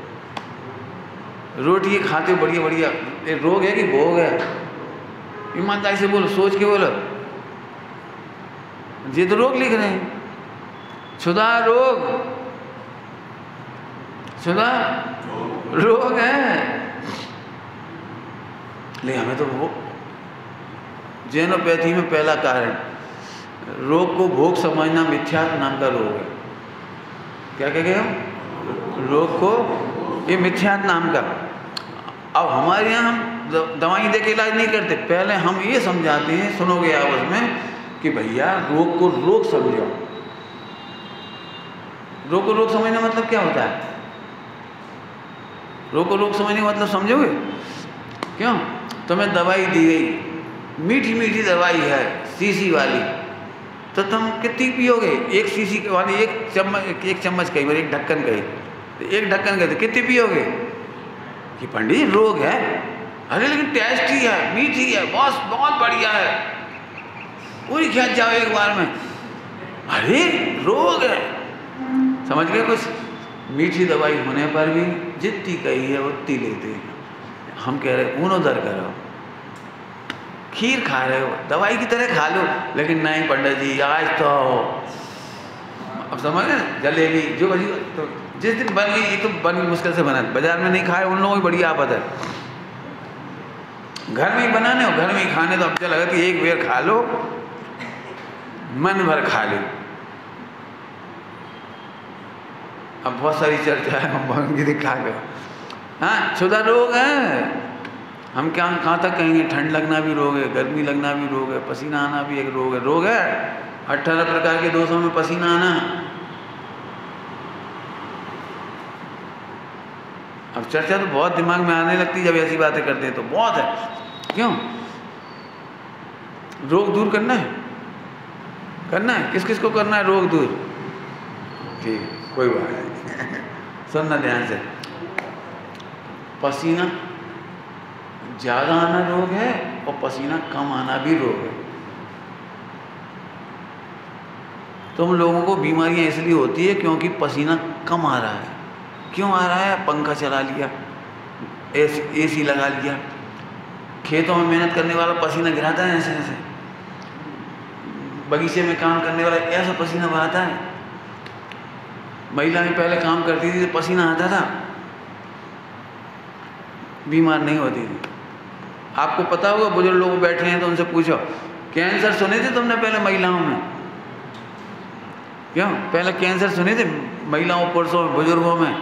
रोटी खाते हो बढ़िया बढ़िया, ये रोग है कि भोग है? ईमानदारी से बोलो, सोच के बोलो, ये तो रोग लिख रहे हैं, क्षुधा रोग, क्षुधा रोग है। लेकिन हमें तो वो जैनोपैथी में पहला कारण, रोग को भोग समझना मिथ्यात्व नाम का रोग है। क्या कह गए हम? रोग को ये मिथ्यात्व नाम का। अब हमारे यहाँ हम दवाई दे के इलाज नहीं करते, पहले हम ये समझाते हैं, सुनोगे आप उसमें कि भैया रोग को रोग समझो। रोग को रोग समझना मतलब क्या होता है? रोग को रोग समझने का मतलब समझोगे? क्यों तुम्हें दवाई दी गई, मीठी मीठी दवाई है शीशी वाली, तो तुम कितनी पियोगे? एक शीशी वाली एक चम्मच, एक चम्मच कही और एक ढक्कन कही, तो एक ढक्कन कही तो कितनी पियोगे? कि पंडित जी रोग है, अरे लेकिन टेस्टी है, मीठी है, बहुत बहुत बढ़िया है, पूरी खींच जाओ एक बार में, अरे रोग है। समझ गए? कुछ मीठी दवाई होने पर भी जितनी कही है उतनी लेते हैं। हम कह रहे ऊनो दर करो, खीर खा रहे हो दवाई की तरह खा लो, लेकिन नहीं पंडित जी आज तो अब समझ गए जलेबी जो बजी, तो जिस दिन बन गई, ये तो बन मुश्किल से बना, बाजार में नहीं खाए उन लोगों की बड़ी आफत है। घर में ही बनाने हो, घर में ही खाने, तो अब क्या लगा कि एक बेर खा लो, मन भर खा लो। अब बहुत सारी चर्चा है, हम भंगी दिखा कर। हाँ, क्षुधा रोग है। हम क्या कहाँ तक कहेंगे? ठंड लगना भी रोग है, गर्मी लगना भी रोग है, पसीना आना भी एक रोग है। रोग है अट्ठारह प्रकार के दोषों में पसीना आना। अब चर्चा तो बहुत दिमाग में आने लगती जब ऐसी बातें करते हैं, तो बहुत है। क्यों? रोग दूर करना है, करना है। किस किस को करना है रोग दूर? ठीक है, कोई बात नहीं। सुनना ध्यान से। पसीना ज़्यादा आना रोग है और पसीना कम आना भी रोग है। तुम लोगों को बीमारियां इसलिए होती है क्योंकि पसीना कम आ रहा है। क्यों आ रहा है? पंखा चला लिया, एसी एसी लगा लिया। खेतों में मेहनत करने वाला पसीना गिराता है ऐसे ऐसे, बगीचे में काम करने वाला ऐसा पसीना बहाता है। महिलाएं पहले काम करती थी तो पसीना आता था, बीमार नहीं होती थी। आपको पता होगा, बुजुर्ग लोग बैठे हैं तो उनसे पूछो, कैंसर सुने थे तुमने पहले महिलाओं में? क्यों? पहले कैंसर सुने थे महिलाओं, पुरुषों में, बुजुर्गों में?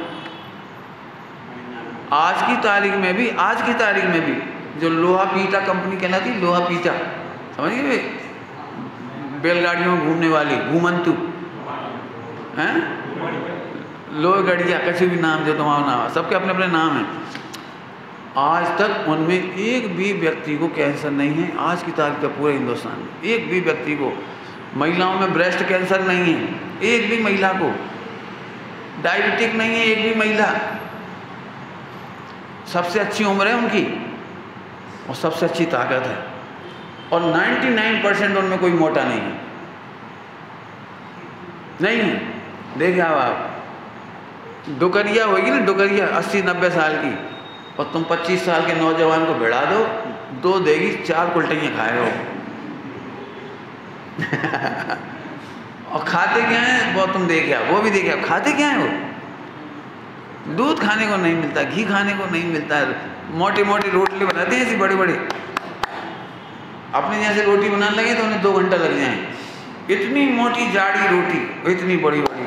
आज की तारीख में भी, आज की तारीख में भी जो लोहा पीटा कंपनी कहलाती, लोहा पीटा, समझिए भाई, बैलगाड़ियों में घूमने वाली घूमंतु हैं, लोह गड़िया, किसी भी नाम जो तुम्हारा नाम, सबके अपने अपने नाम हैं। आज तक उनमें एक भी व्यक्ति को कैंसर नहीं है। आज की तारीख का पूरे हिंदुस्तान में एक भी व्यक्ति को। महिलाओं में ब्रेस्ट कैंसर नहीं है एक भी महिला को, डायबिटिक नहीं है एक भी महिला। सबसे अच्छी उम्र है उनकी और सबसे अच्छी ताकत है, और निन्यानवे परसेंट उनमें कोई मोटा नहीं है, नहीं है। देखिए आप, डुकरिया होगी ना, डुकरिया अस्सी नब्बे साल की, और तुम पच्चीस साल के नौजवान को भिड़ा दो, दो देगी चार कुल्टियाँ खाएगा वो। और खाते क्या हैं वो तुम देखिए, वो भी देखिए खाते क्या हैं वो। दूध खाने को नहीं मिलता, घी खाने को नहीं मिलता है, मोटी मोटी रोटी बनाते हैं ऐसी बड़ी बड़ी। अपने जैसे रोटी बनाने लगे तो उन्हें दो घंटा लग जाए, इतनी मोटी जाड़ी रोटी, इतनी बड़ी बड़ी।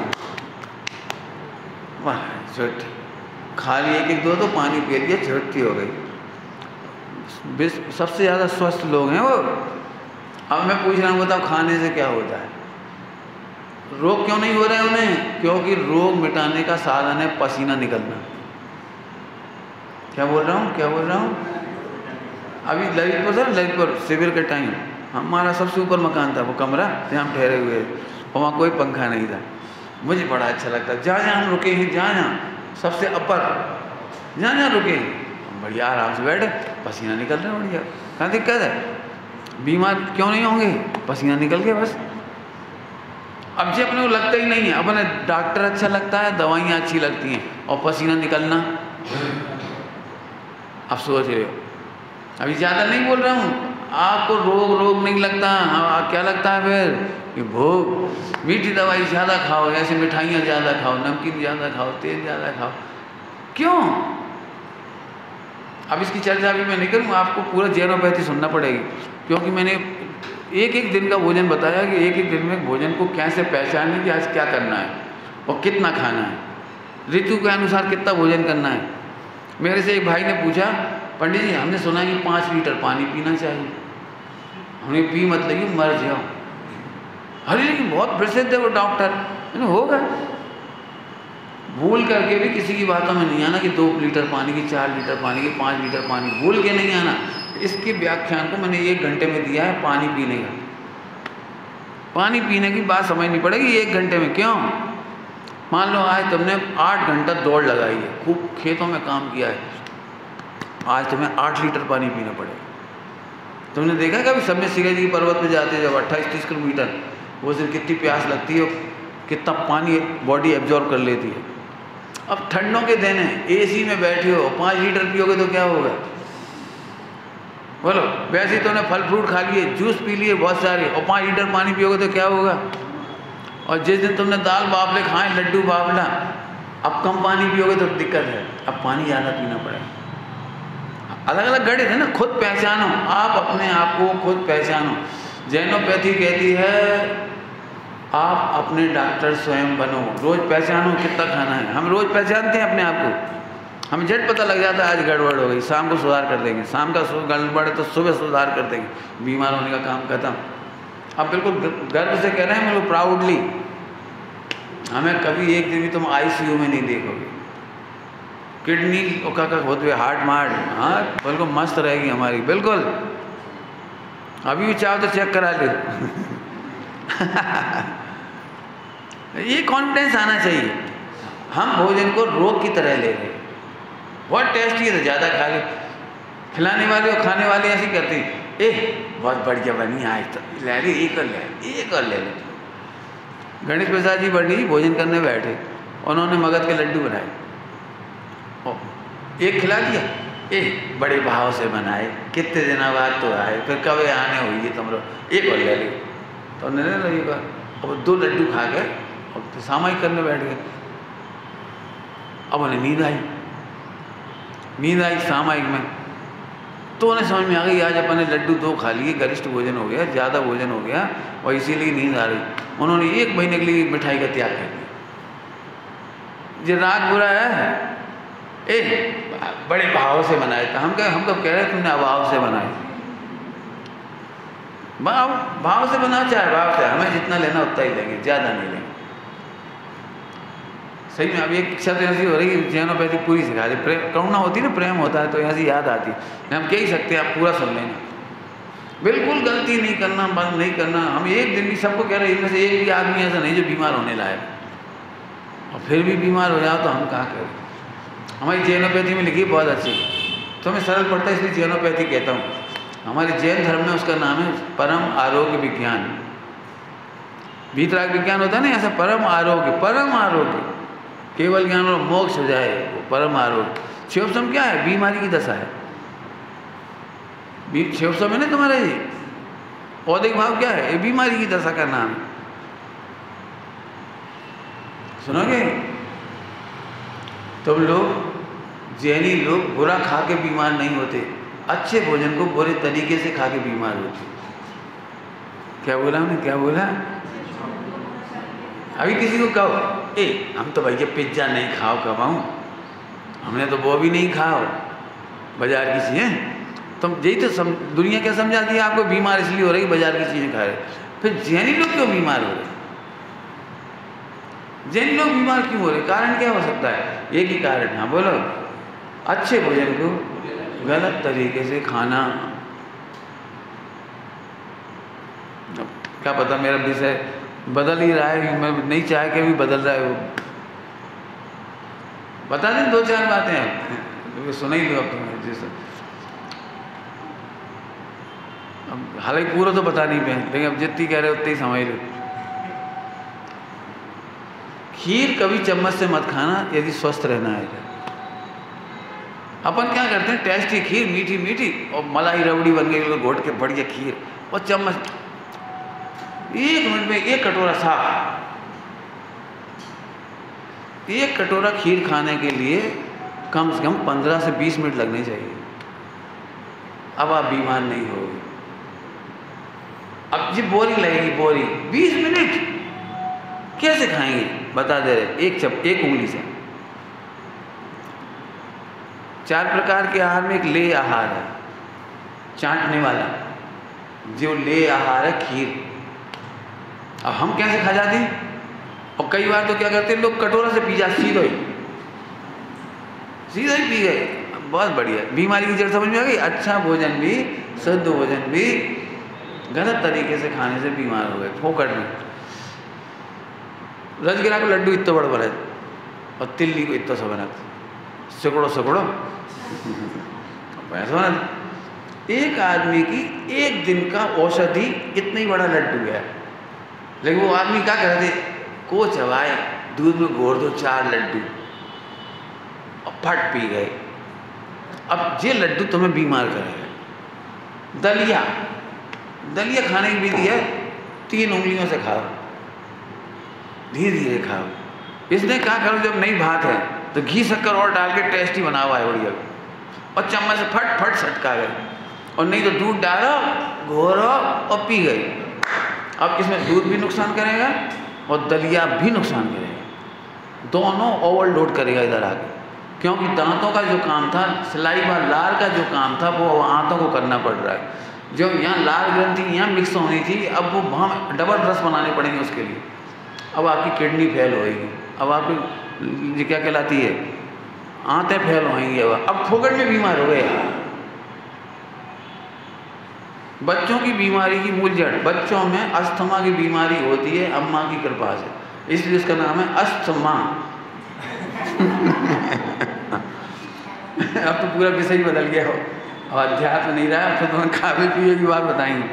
वाह झुट्ठी, खा लिए एक एक दो दो, पानी पी लिया, झुट्ठी हो गई। सबसे ज़्यादा स्वस्थ लोग हैं वो। अब मैं पूछ रहा हूँ, बताओ खाने से क्या होता है? रोग क्यों नहीं हो रहे हैं उन्हें? क्योंकि रोग मिटाने का साधन है पसीना निकलना। क्या बोल रहा हूँ क्या बोल रहा हूँ अभी ललितपुर था, ललितपुर शिविर के टाइम हमारा सबसे ऊपर मकान था, वो कमरा जहाँ हम ठहरे हुए, और वहाँ कोई पंखा नहीं था। मुझे बड़ा अच्छा लगता, जहाँ जहाँ हम रुके हैं, जहाँ जहाँ सबसे अपर, जहाँ जहाँ रुके हम बढ़िया आराम से बैठे, पसीना निकल रहा है बढ़िया। कहाँ दिक्कत है? बीमार क्यों नहीं होंगे? पसीना निकल गया बस। अब जी अपने को लगता ही नहीं है, अपने डॉक्टर अच्छा लगता है, दवाइयाँ अच्छी लगती हैं, और पसीना निकलना। अब सोच रहे हो, अभी ज़्यादा नहीं बोल रहा हूँ, आपको रोग रोग नहीं लगता। हाँ, क्या लगता है फिर? कि भूख, मीठी दवाई ज़्यादा खाओ, ऐसे मिठाइयाँ ज़्यादा खाओ, नमकीन ज़्यादा खाओ, तेल ज़्यादा खाओ। क्यों? अब इसकी चर्चा अभी मैं नहीं करूँगा, आपको पूरा जैनोपैथी सुनना पड़ेगी, क्योंकि मैंने एक एक दिन का भोजन बताया कि एक एक दिन में भोजन को कैसे पहचानें कि आज क्या करना है और कितना खाना है, ऋतु के अनुसार कितना भोजन करना है। मेरे से एक भाई ने पूछा, पंडित जी हमने सुना है कि पाँच लीटर पानी पीना चाहिए। हमने पी मत लगी, मर जाओ। अरे लेकिन बहुत प्रसिद्ध है वो डॉक्टर। मैंने होगा, भूल करके भी किसी की बातों में नहीं आना कि दो लीटर पानी की, चार लीटर पानी की, पाँच लीटर पानी, भूल के नहीं आना। इसके व्याख्यान को मैंने एक घंटे में दिया है, पानी पीने का। पानी पीने की बात समझनी पड़ेगी एक घंटे में। क्यों? मान लो आज तुमने आठ घंटा दौड़ लगाई है, खूब खेतों में काम किया है, आज तुम्हें आठ लीटर पानी पीना पड़ेगा। तुमने देखा कभी सब में सिगरेट की पर्वत पे जाते जब अट्ठाईस तीस किलोमीटर, वो दिन कितनी प्यास लगती है, कितना पानी बॉडी एब्जॉर्ब कर लेती है। अब ठंडों के दिन है, एसी में बैठे हो, पाँच लीटर पियोगे तो क्या होगा? बोलो। वैसे ही तुमने फल फ्रूट खा लिए, जूस पी लिए बहुत सारे, और पाँच लीटर पानी पियोगे तो क्या होगा? और जिस दिन तुमने दाल बाफले खाए, लड्डू बाफला, अब कम पानी पियोगे तो दिक्कत है, अब पानी ज़्यादा पीना पड़ेगा। अलग अलग गणित है ना, खुद पहचानो, आप अपने आप को खुद पहचानो। जैनोपैथी कहती है आप अपने डॉक्टर स्वयं बनो, रोज़ पहचानो कितना खाना है। हम रोज़ पहचानते हैं अपने आप को, हमें झट पता लग जाता है आज गड़बड़ हो गई, शाम को सुधार कर देंगे, शाम का गड़बड़ है तो सुबह सुधार कर देंगे, बीमार होने का काम खत्म। अब बिल्कुल गर्व से कह रहे हैं, बिल्कुल प्राउडली, हमें कभी एक दिन भी तुम आईसीयू में नहीं देखोगे। किडनी का होते हुए हार्ट मार्ट, हाँ बिल्कुल मस्त रहेगी हमारी, बिल्कुल। अभी भी चाहो तो चेक करा ले। ये कॉन्फिडेंस आना चाहिए। हम भोजन को रोग की तरह ले रहे, बहुत टेस्टी है तो ज़्यादा खा ले। खिलाने वाले और खाने वाले ऐसी करते हैं, ए बहुत बढ़िया बनी आज तो ले ली, एक और ले एक और ले ले। गणेश प्रसाद जी बड़ी भोजन करने बैठे, उन्होंने मगध के लड्डू बनाए, एक खिला दिया, ए बड़े भाव से बनाए, कितने दिनों बाद तो आए, फिर कब आने हुई तुम लोग, एक और ले ली। तो उन्होंने लगी बात, अब दो लड्डू खा गए और तो सामायिक करने बैठ गए। अब उन्हें नींद आई, नींद आई सामायिक में, तो उन्हें समझ में आ गई आज अपन ने लड्डू दो खा लिए, गरिष्ठ भोजन हो गया, ज़्यादा भोजन हो गया और इसीलिए नींद आ रही। उन्होंने एक महीने के लिए मिठाई का त्याग कर दिया। ये राग बुरा है, ए बड़े भाव से बनाए था। हम कह हम कब कह रहे हैं तुमने अभाव से बनाए, भाव भाव से बना, चाहे भाव से, हमें जितना लेना उतना ही लेंगे, ज़्यादा नहीं लेंगे। सही में अब एक इच्छा तो ऐसी हो रही है, जैनोपैथी पूरी सिखा दे, प्रेम करुणा होती है ना, प्रेम होता है तो ऐसी याद आती है, हम कह ही सकते हैं, आप पूरा सुन लेना, बिल्कुल गलती नहीं करना, बंद नहीं करना। हम एक दिन भी सबको कह रहे हैं, इनमें से एक भी आदमी ऐसा नहीं जो बीमार होने लायक, और फिर भी बीमार हो जाओ तो हम कहाँ करें। हमारी जैनोपैथी में लिखी बहुत अच्छी, तो मैं सरल पढ़ता इसलिए जैनोपैथी कहता हूँ। हमारे जैन धर्म में उसका नाम है परम आरोग्य विज्ञान। वीतराग विज्ञान होता है ना, ऐसा परम आरोग्य, परम आरोग्य, केवल ज्ञान और मोक्ष हो जाए वो परम आरोग्य। शिवसम क्या है? बीमारी की दशा है। शिवसम है ना तुम्हारे जी, औदिक भाव क्या है? ये बीमारी की दशा का नाम है। सुनोगे? तुम लोग जैनी लोग बुरा खा के बीमार नहीं होते, अच्छे भोजन को बुरे तरीके से खा के बीमार होते। क्या बोला हमने, क्या बोला? अभी किसी को कहो, ए हम तो भैया पिज्ज़ा नहीं खाओ कमाऊँ, हमने तो वो भी नहीं खाओ बाजार की चीज़ें, तुम यही तो सम, दुनिया क्या समझाती है आपको, बीमार इसलिए हो रही है बाजार की चीज़ें खा रहे। फिर जैनी लोग क्यों बीमार हो रहे? जैनी लोग बीमार क्यों हो रहे? कारण क्या हो सकता है? एक ही कारण, हाँ बोलो, अच्छे भोजन को गलत तरीके से खाना। क्या पता मेरा विषय बदल ही रहा है, मैं नहीं चाह के भी बदल रहा है वो। बता दें दो चार बातें आप सुना ही लो अब तुम्हें जैसे, अब हालांकि पूरा तो बता नहीं पाए, लेकिन अब जितनी कह रहे उतनी समझ लो। खीर कभी चम्मच से मत खाना यदि स्वस्थ रहना है। अपन क्या करते हैं, टेस्टी खीर, मीठी मीठी, और मलाई रबड़ी बन गई, घोट के बढ़िया खीर, और चम्मच एक मिनट में एक कटोरा साफ। एक कटोरा खीर खाने के लिए कम से कम पंद्रह से बीस मिनट लगने चाहिए। अब आप बीमार नहीं होगे। अब जी बोरिंग लगेगी, बोरिंग, बीस मिनट कैसे खाएंगे बता दे रहे, एक चप एक उंगली से। चार प्रकार के आहार में एक ले आहार है, चाटने वाला, जो ले आहार है खीर। अब हम कैसे खा जाते हैं, और कई बार तो क्या करते हैं लोग, कटोरा से पी जा, सीधा ही सीधा ही पी गए, बहुत बढ़िया, बीमारी की जड़ समझ में आ गई। अच्छा भोजन भी, शुद्ध भोजन भी गलत तरीके से खाने से बीमार हो गए, फोकट में। रजगिरा को लड्डू इतना बड़ा बना और तिल्ली को इतना सा बना, सैकड़ों सैकड़ों पैसा बना। एक आदमी की एक दिन का औषधि इतना ही बड़ा लड्डू है, लेकिन वो आदमी क्या कर रहे थे, को चबाए, दूध में घोर दो चार लड्डू और फट पी गए। अब ये लड्डू तुम्हें बीमार करेगा। दलिया, दलिया खाने की विधि है, तीन उंगलियों से खाओ, धीरे धीरे खाओ। इसने क्या करो, जब नई भात है तो घी शक्कर और डाल के टेस्टी बना हुआ है बढ़िया, और चम्मच से फट फट सटका गए, और नहीं तो दूध डालो, घोरो और पी गई। अब इसमें दूध भी नुकसान करेगा और दलिया भी नुकसान करेगा, दोनों ओवरलोड करेगा इधर आके, क्योंकि दांतों का जो काम था, सलाइवा लार का जो काम था, वो आंतों को करना पड़ रहा है। जो यहाँ लार ग्रंथि यहाँ मिक्स होनी थी, अब वो वहाँ डबल ब्रश बनाने पड़ेंगे उसके लिए। अब आपकी किडनी फेल होएगी, अब आपकी ये क्या कहलाती है, आंतें फेल होएंगी, अब अब फोकट में बीमार हो गए। बच्चों की बीमारी की मूल जड़, बच्चों में अस्थमा की बीमारी होती है अम्मा की कृपा से, इसलिए उसका नाम है अस्थमा। अब तो पूरा विषय ही बदल गया हो और अध्यात्म नहीं रहा, अब तो तुम्हें खाने पीने की बात बताएंगे।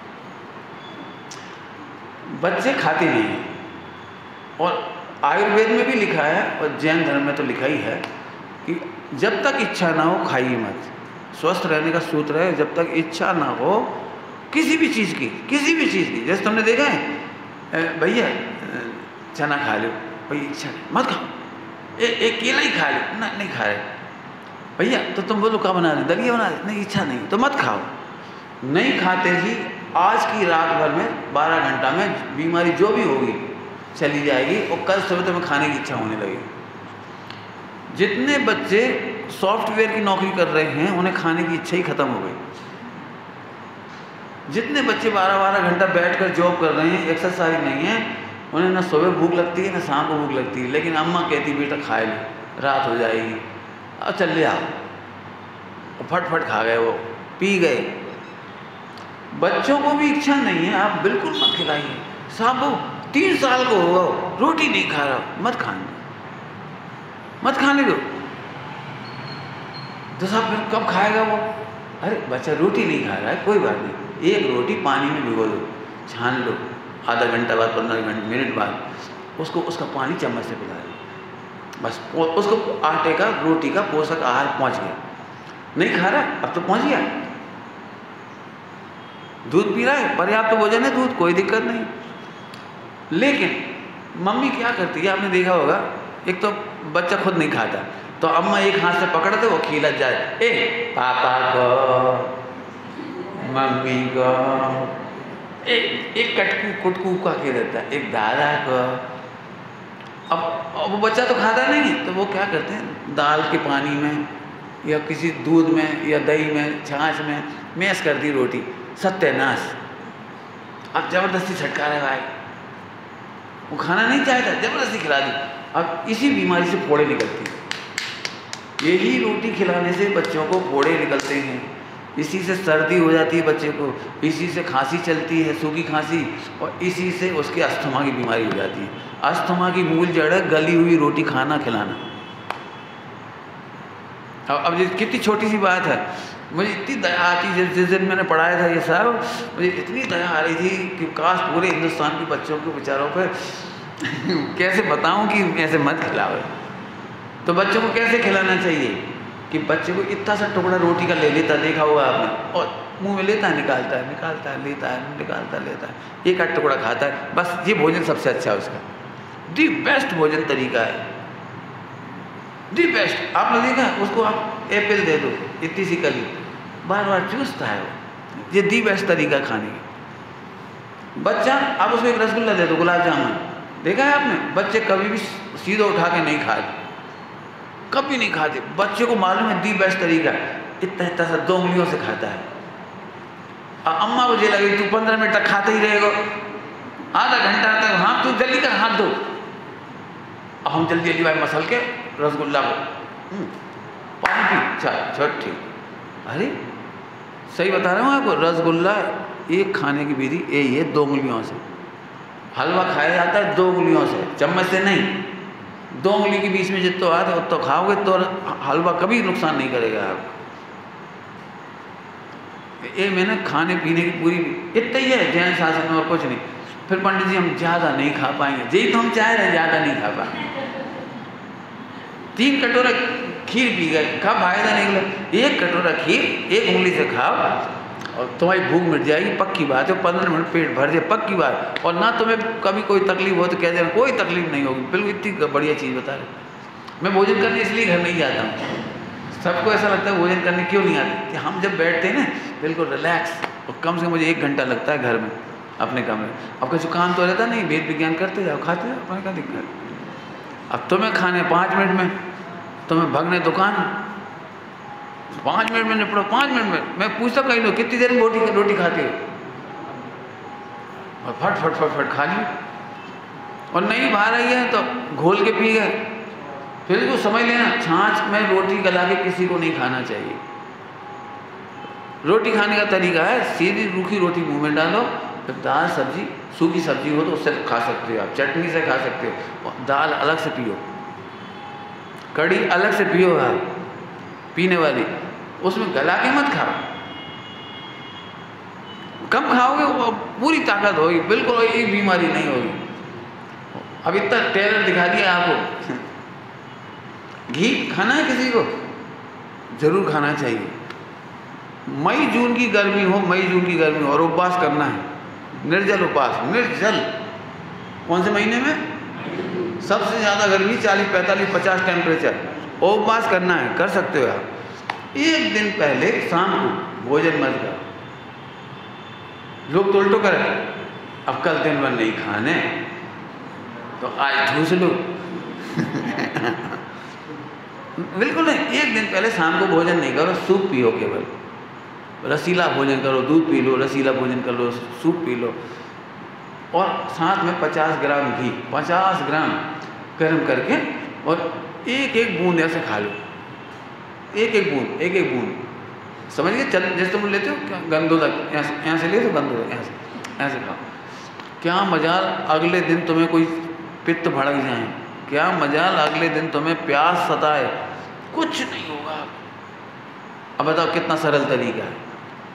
बच्चे खाते नहीं हैं, और आयुर्वेद में भी लिखा है और जैन धर्म में तो लिखा ही है कि जब तक इच्छा ना हो खाइए मत। स्वस्थ रहने का सूत्र है, जब तक इच्छा ना हो किसी भी चीज़ की, किसी भी चीज़ की। जैसे तुमने देखा है भैया चना खा लो, भैया इच्छा नहीं मत खाओ, ए, एक केला ही खा लो, ना नहीं खा रहे भैया, तो तुम बोलो क्या बना रहे, दलिया बना रहे, नहीं इच्छा नहीं तो मत खाओ। नहीं खाते ही आज की रात भर में बारह घंटा में बीमारी जो भी होगी चली जाएगी और कल सुबह तुम्हें खाने की इच्छा होने लगेगी। जितने बच्चे सॉफ्टवेयर की नौकरी कर रहे हैं उन्हें खाने की इच्छा ही खत्म हो गई। जितने बच्चे बारह बारह घंटा बैठकर जॉब कर रहे हैं, एक्सरसाइज नहीं है, उन्हें ना सुबह भूख लगती है ना शाम को भूख लगती है, लेकिन अम्मा कहती बेटा खाए लो, रात हो जाएगी, अब चल ले आओ, फट फट खा गए, वो पी गए। बच्चों को भी इच्छा नहीं है, आप बिल्कुल मत खिलाइए। साहब वो तीन साल को हुआ रोटी नहीं खा रहा, मत खाने मत खाने दो। तो साहब फिर कब खाएगा वो? अरे बच्चा रोटी नहीं खा रहा है, कोई बात नहीं, एक रोटी पानी में भिगो दो, छान लो, आधा घंटा बाद पंद्रह घंटे मिनट बाद उसको उसका पानी चम्मच से पिला दो, बस उसको आटे का रोटी का पोषक आहार पहुंच गया। नहीं खा रहा अब तो पहुंच गया। दूध पी रहा है, पर्याप्त भोजन है दूध, कोई दिक्कत नहीं। लेकिन मम्मी क्या करती है आपने देखा होगा, एक तो बच्चा खुद नहीं खाता तो अम्मा एक हाथ से पकड़ते वो खिलत जाए, ए पापा को, मम्मी को, एक एक कटकू कुटकू का के देता है, एक दादा को। अब, अब वो बच्चा तो खाता नहीं है, तो वो क्या करते हैं दाल के पानी में या किसी दूध में या दही में छाछ में मैश कर दी रोटी, सत्यानाश। अब जबरदस्ती छटका रहा है, वो खाना नहीं चाहता, जबरदस्ती खिला दी। अब इसी बीमारी से फोड़े निकलती हैं, यही रोटी खिलाने से बच्चों को फोड़े निकलते हैं, इसी से सर्दी हो जाती है बच्चे को, इसी से खांसी चलती है, सूखी खांसी, और इसी से उसके अस्थमा की बीमारी हो जाती है। अस्थमा की मूल जड़ है गली हुई रोटी खाना खिलाना। अब अब ये कितनी छोटी सी बात है, मुझे इतनी दया आती, जिस जिस दिन मैंने पढ़ाया था ये सब, मुझे इतनी दया आ रही थी कि काश पूरे हिंदुस्तान के बच्चों के बेचारों पर कैसे बताऊं कि ऐसे मत खिलाओ। तो बच्चों को कैसे खिलाना चाहिए कि बच्चे को इतना सा टुकड़ा रोटी का ले लेता, देखा होगा आपने, और मुंह में लेता है, निकालता है, निकालता है, लेता है, निकालता है, लेता है, एक आध टुकड़ा खाता है, बस ये भोजन सबसे अच्छा है उसका, दी बेस्ट भोजन तरीका है, दी बेस्ट। आपने देखा उसको आप एप्पल दे दो, इतनी सी कली, बार बार चूसता है वो, ये दी बेस्ट तरीका खाने की। बच्चा आप उसको एक रसगुल्ला दे दो, गुलाब जामुन, देखा है आपने, बच्चे कभी भी सीधा उठा के नहीं खाते, कभी नहीं खाते। बच्चे को मालूम है दी बेस्ट तरीका, इतना इतना सा दो उंगलियों से खाता है। अब अम्मा को ये लगे तू पंद्रह मिनट तक खाते ही रहेगा, आधा घंटा तक, हाँ तू जल्दी कर, हाथ दो। अब हम जल्दी जल्दी भाई मसल के रसगुल्ला को पानी पी, चाय छठ ठीक। अरे सही बता रहा हूँ आपको, रसगुल्ला एक खाने की विधि यही है, दो उंगलियों से। हलवा खाया जाता है दो उंगलियों से, चम्मच से नहीं। दो उंगली के बीच में जितना आता है उतना खाओगे तो हलवा कभी नुकसान नहीं करेगा आपको। ये मैंने खाने पीने की पूरी इतना ही है जैन शासन में, और कुछ नहीं। फिर पंडित जी हम ज़्यादा नहीं खा पाएंगे, यही तो हम चाह रहे हैं, ज़्यादा नहीं खा पाएंगे। तीन कटोरा खीर पी गए, का फायदा निकला? एक कटोरा खीर एक उंगली से खाओ और तुम्हारी भूख मिट जाएगी, पक्की बात है। पंद्रह मिनट पेट भर जाए, पक्की बात। और ना तुम्हें कभी कोई तकलीफ हो तो कह देना, कोई तकलीफ नहीं होगी, बिल्कुल इतनी बढ़िया चीज़ बता रहे। मैं भोजन करने इसलिए घर नहीं जाता हूँ, सबको ऐसा लगता है भोजन करने क्यों नहीं आते, कि हम जब बैठते हैं ना बिल्कुल रिलैक्स, और कम से कम मुझे एक घंटा लगता है घर में। अपने कमरे। अब कुछ काम तो रहता नहीं, वेद विज्ञान करते जाओ, खाते जाओ, अपने क्या दिक्कत। अब तुम्हें खाने पाँच मिनट में, तुम्हें भगने दुकान, पाँच मिनट में निपटो, पाँच मिनट में। मैं पूछता कहीं लोग कितनी देर में रोटी रोटी खाते हो, और फट फट फट फट खा ली। और नहीं भा रही है तो घोल के पी गए। फिर तो समझ लेना छाछ में रोटी गला के किसी को नहीं खाना चाहिए। रोटी खाने का तरीका है सीधी रूखी रोटी मुंह में डालो, फिर दाल सब्जी, सूखी सब्जी हो तो उससे खा सकते हो आप, चटनी से खा सकते हो, दाल अलग से पियो, कड़ी अलग से पियो आप, पीने वाली, उसमें गला के मत खाओ। कम खाओगे वो पूरी ताकत होगी, बिल्कुल एक बीमारी नहीं होगी। अब इतना टेलर दिखा दिया आपको। घी खाना है किसी को, जरूर खाना चाहिए। मई जून की गर्मी हो, मई जून की गर्मी हो, और उपवास करना है, निर्जल उपवास, निर्जल। कौन से महीने में? सबसे ज़्यादा गर्मी, चालीस पैंतालीस पचास टेम्परेचर, और उपवास करना है, कर सकते हो आप। एक दिन पहले शाम को भोजन मत करो। लोग तो उल्टो करें, अब कल दिन भर नहीं खाने तो आज ठूस लो। बिल्कुल नहीं, एक दिन पहले शाम को भोजन नहीं करो, सूप पियो, केवल रसीला भोजन करो, दूध पी लो, रसीला भोजन कर लो, सूप पी लो, और साथ में पचास ग्राम घी, पचास ग्राम गर्म करके, और एक एक बूंद ऐसे खा लो, एक एक बूंद, एक एक बूंद, समझ गए? चल जैसे तुम लेते हो गंदो तक, यहाँ से ले तो गंदो तक, यहाँ से ऐसे खाओ। क्या मजाल अगले दिन तुम्हें कोई पित्त भड़क जाए, क्या मजाल अगले दिन तुम्हें प्यास सताए, कुछ नहीं होगा। अब बताओ कितना सरल तरीका है।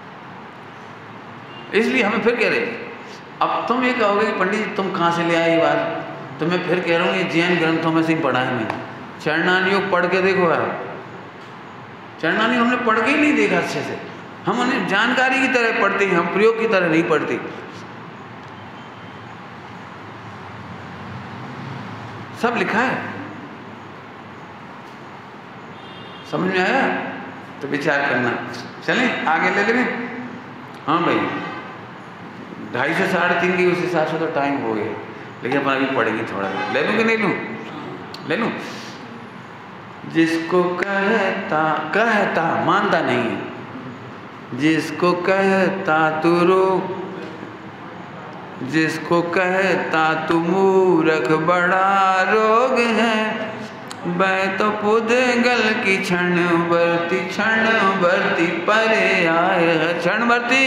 इसलिए हमें फिर कह रहे, अब तुम ये कहोगे कि पंडित जी तुम कहाँ से ले आए ये बात, तो मैं फिर कह रहा हूँ ये जैन ग्रंथों में से ही पढ़ा है मैंने। चरणान योग पढ़ के देखो यार, चरणान योग हमने पढ़ के ही नहीं देखा अच्छे से, हम उन्हें जानकारी की तरह पढ़ते हैं, हम प्रयोग की तरह नहीं पढ़ते। सब लिखा है, समझ में आया तो विचार करना। चलें आगे ले लेंगे। हाँ भाई, ढाई से साढ़े तीन की उस हिसाब से तो टाइम हो गया, लेकिन अपन अभी पढ़ेंगे थोड़ा। ले लूँ कि नहीं लूँ? ले लूँ। जिसको कहता कहता मानता नहीं है, जिसको कहता तू रो, जिसको कहता तू मूर्ख बड़ा रोग है, वह तो पुद्गल की क्षण भरती क्षण भरती परे आए है। क्षण भरती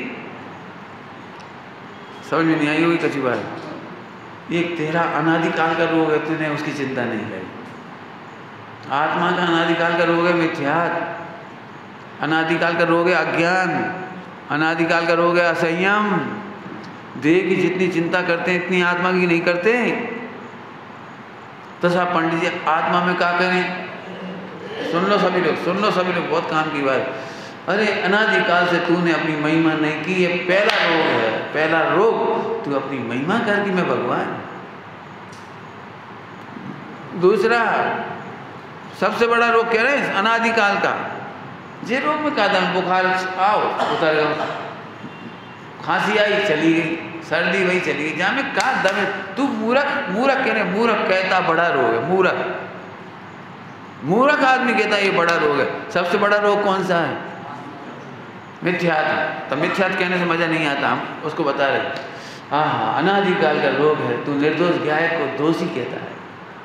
समझ में नहीं आई हुई कच्ची बात। एक तेरा अनादिकाल का रोग है, तूने उसकी चिंता नहीं करी। आत्मा का अनादिकाल का रोग है मिथ्यात, अनादिकाल का रोग है अज्ञान, अनादिकाल का रोग है असंयम। देह की जितनी चिंता करते हैं इतनी आत्मा की नहीं करते। तो साहब पंडित जी आत्मा में क्या करें? सुन लो सभी लोग, सुन लो सभी लोग, बहुत काम की बात। अरे अनादिकाल से तूने अपनी महिमा नहीं की, ये पहला रोग है, पहला रोग। तू अपनी महिमा कर कि मैं भगवान। दूसरा सबसे बड़ा रोग कह रहे हैं अनादिकाल का, जे रोग में का दम, बुखार आओ उतर गया, खांसी आई चली गई, सर्दी वही चली गई, जहाँ में का दम है। तू मूर्ख, मूर्ख कह रहे, मूर्ख कहता बड़ा रोग है, मूर्ख मूर्ख आदमी कहता ये बड़ा रोग है। सबसे बड़ा रोग कौन सा है? मिथ्यात। तो मिथ्यात कहने से मजा नहीं आता, हम उसको बता रहे। हाँ हाँ, अनादिकाल का रोग है, तू निर्दोष गायक को दोषी कहता है।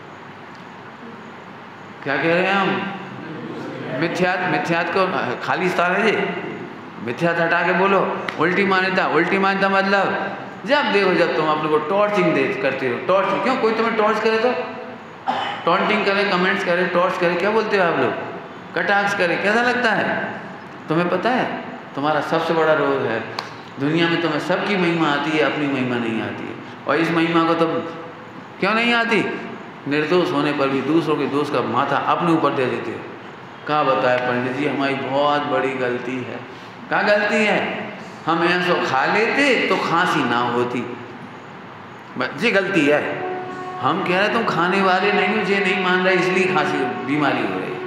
क्या कह रहे हैं हम? मिथ्यात। मिथ्यात को खाली स्थान है जी, मिथ्यात हटा के बोलो उल्टी मान्यता। उल्टी मान्यता मतलब जब देखो जब तुम अपने को टॉर्चिंग दे करते हो, टॉर्च क्यों? कोई तुम्हें टॉर्च करे तो टॉन्टिंग करे, कमेंट्स करे, टॉर्च करे, क्या बोलते हो आप लोग? कटाक्ष करे, कैसा लगता है? तुम्हें पता है तुम्हारा सबसे बड़ा रोग है दुनिया में, तुम्हें सबकी महिमा आती है, अपनी महिमा नहीं आती है। और इस महिमा को तुम क्यों नहीं आती? निर्दोष होने पर भी दूसरों के दोष का माथा अपने ऊपर दे देते हो। क्या बताए पंडित जी, हमारी बहुत बड़ी गलती है। क्या गलती है? हम ऐसा खा लेते तो खांसी ना होती, जी गलती है। हम कह रहे तुम खाने वाले नहीं हो, ये नहीं मान रहे, इसलिए खांसी बीमारी हो रही है।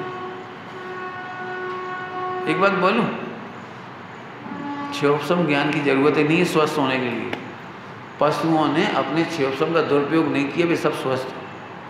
एक बात बोलूं, क्षोभसम ज्ञान की जरूरत है नहीं स्वस्थ होने के लिए। पशुओं ने अपने क्षेपसम का दुरुपयोग नहीं किया, वे सब स्वस्थ हैं।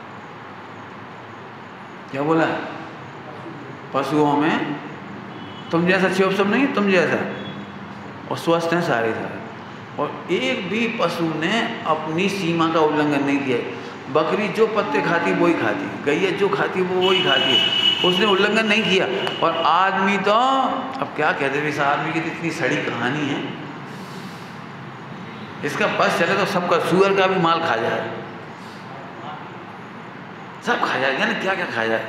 क्या बोला है? पशुओं में तुम जैसा क्षेपसम नहीं, तुम जैसा, और स्वस्थ हैं सारे सारे। और एक भी पशु ने अपनी सीमा का उल्लंघन नहीं किया। बकरी जो पत्ते खाती वही खाती, गैया जो खाती वो वही खाती, उसने उल्लंघन नहीं किया। और आदमी तो अब क्या कहते हैं, इस आदमी की तो इतनी सड़ी कहानी है, इसका बस चले तो सबका, सुअर का भी माल खा जाए, सब खा जाए, यानी क्या क्या खा जाए।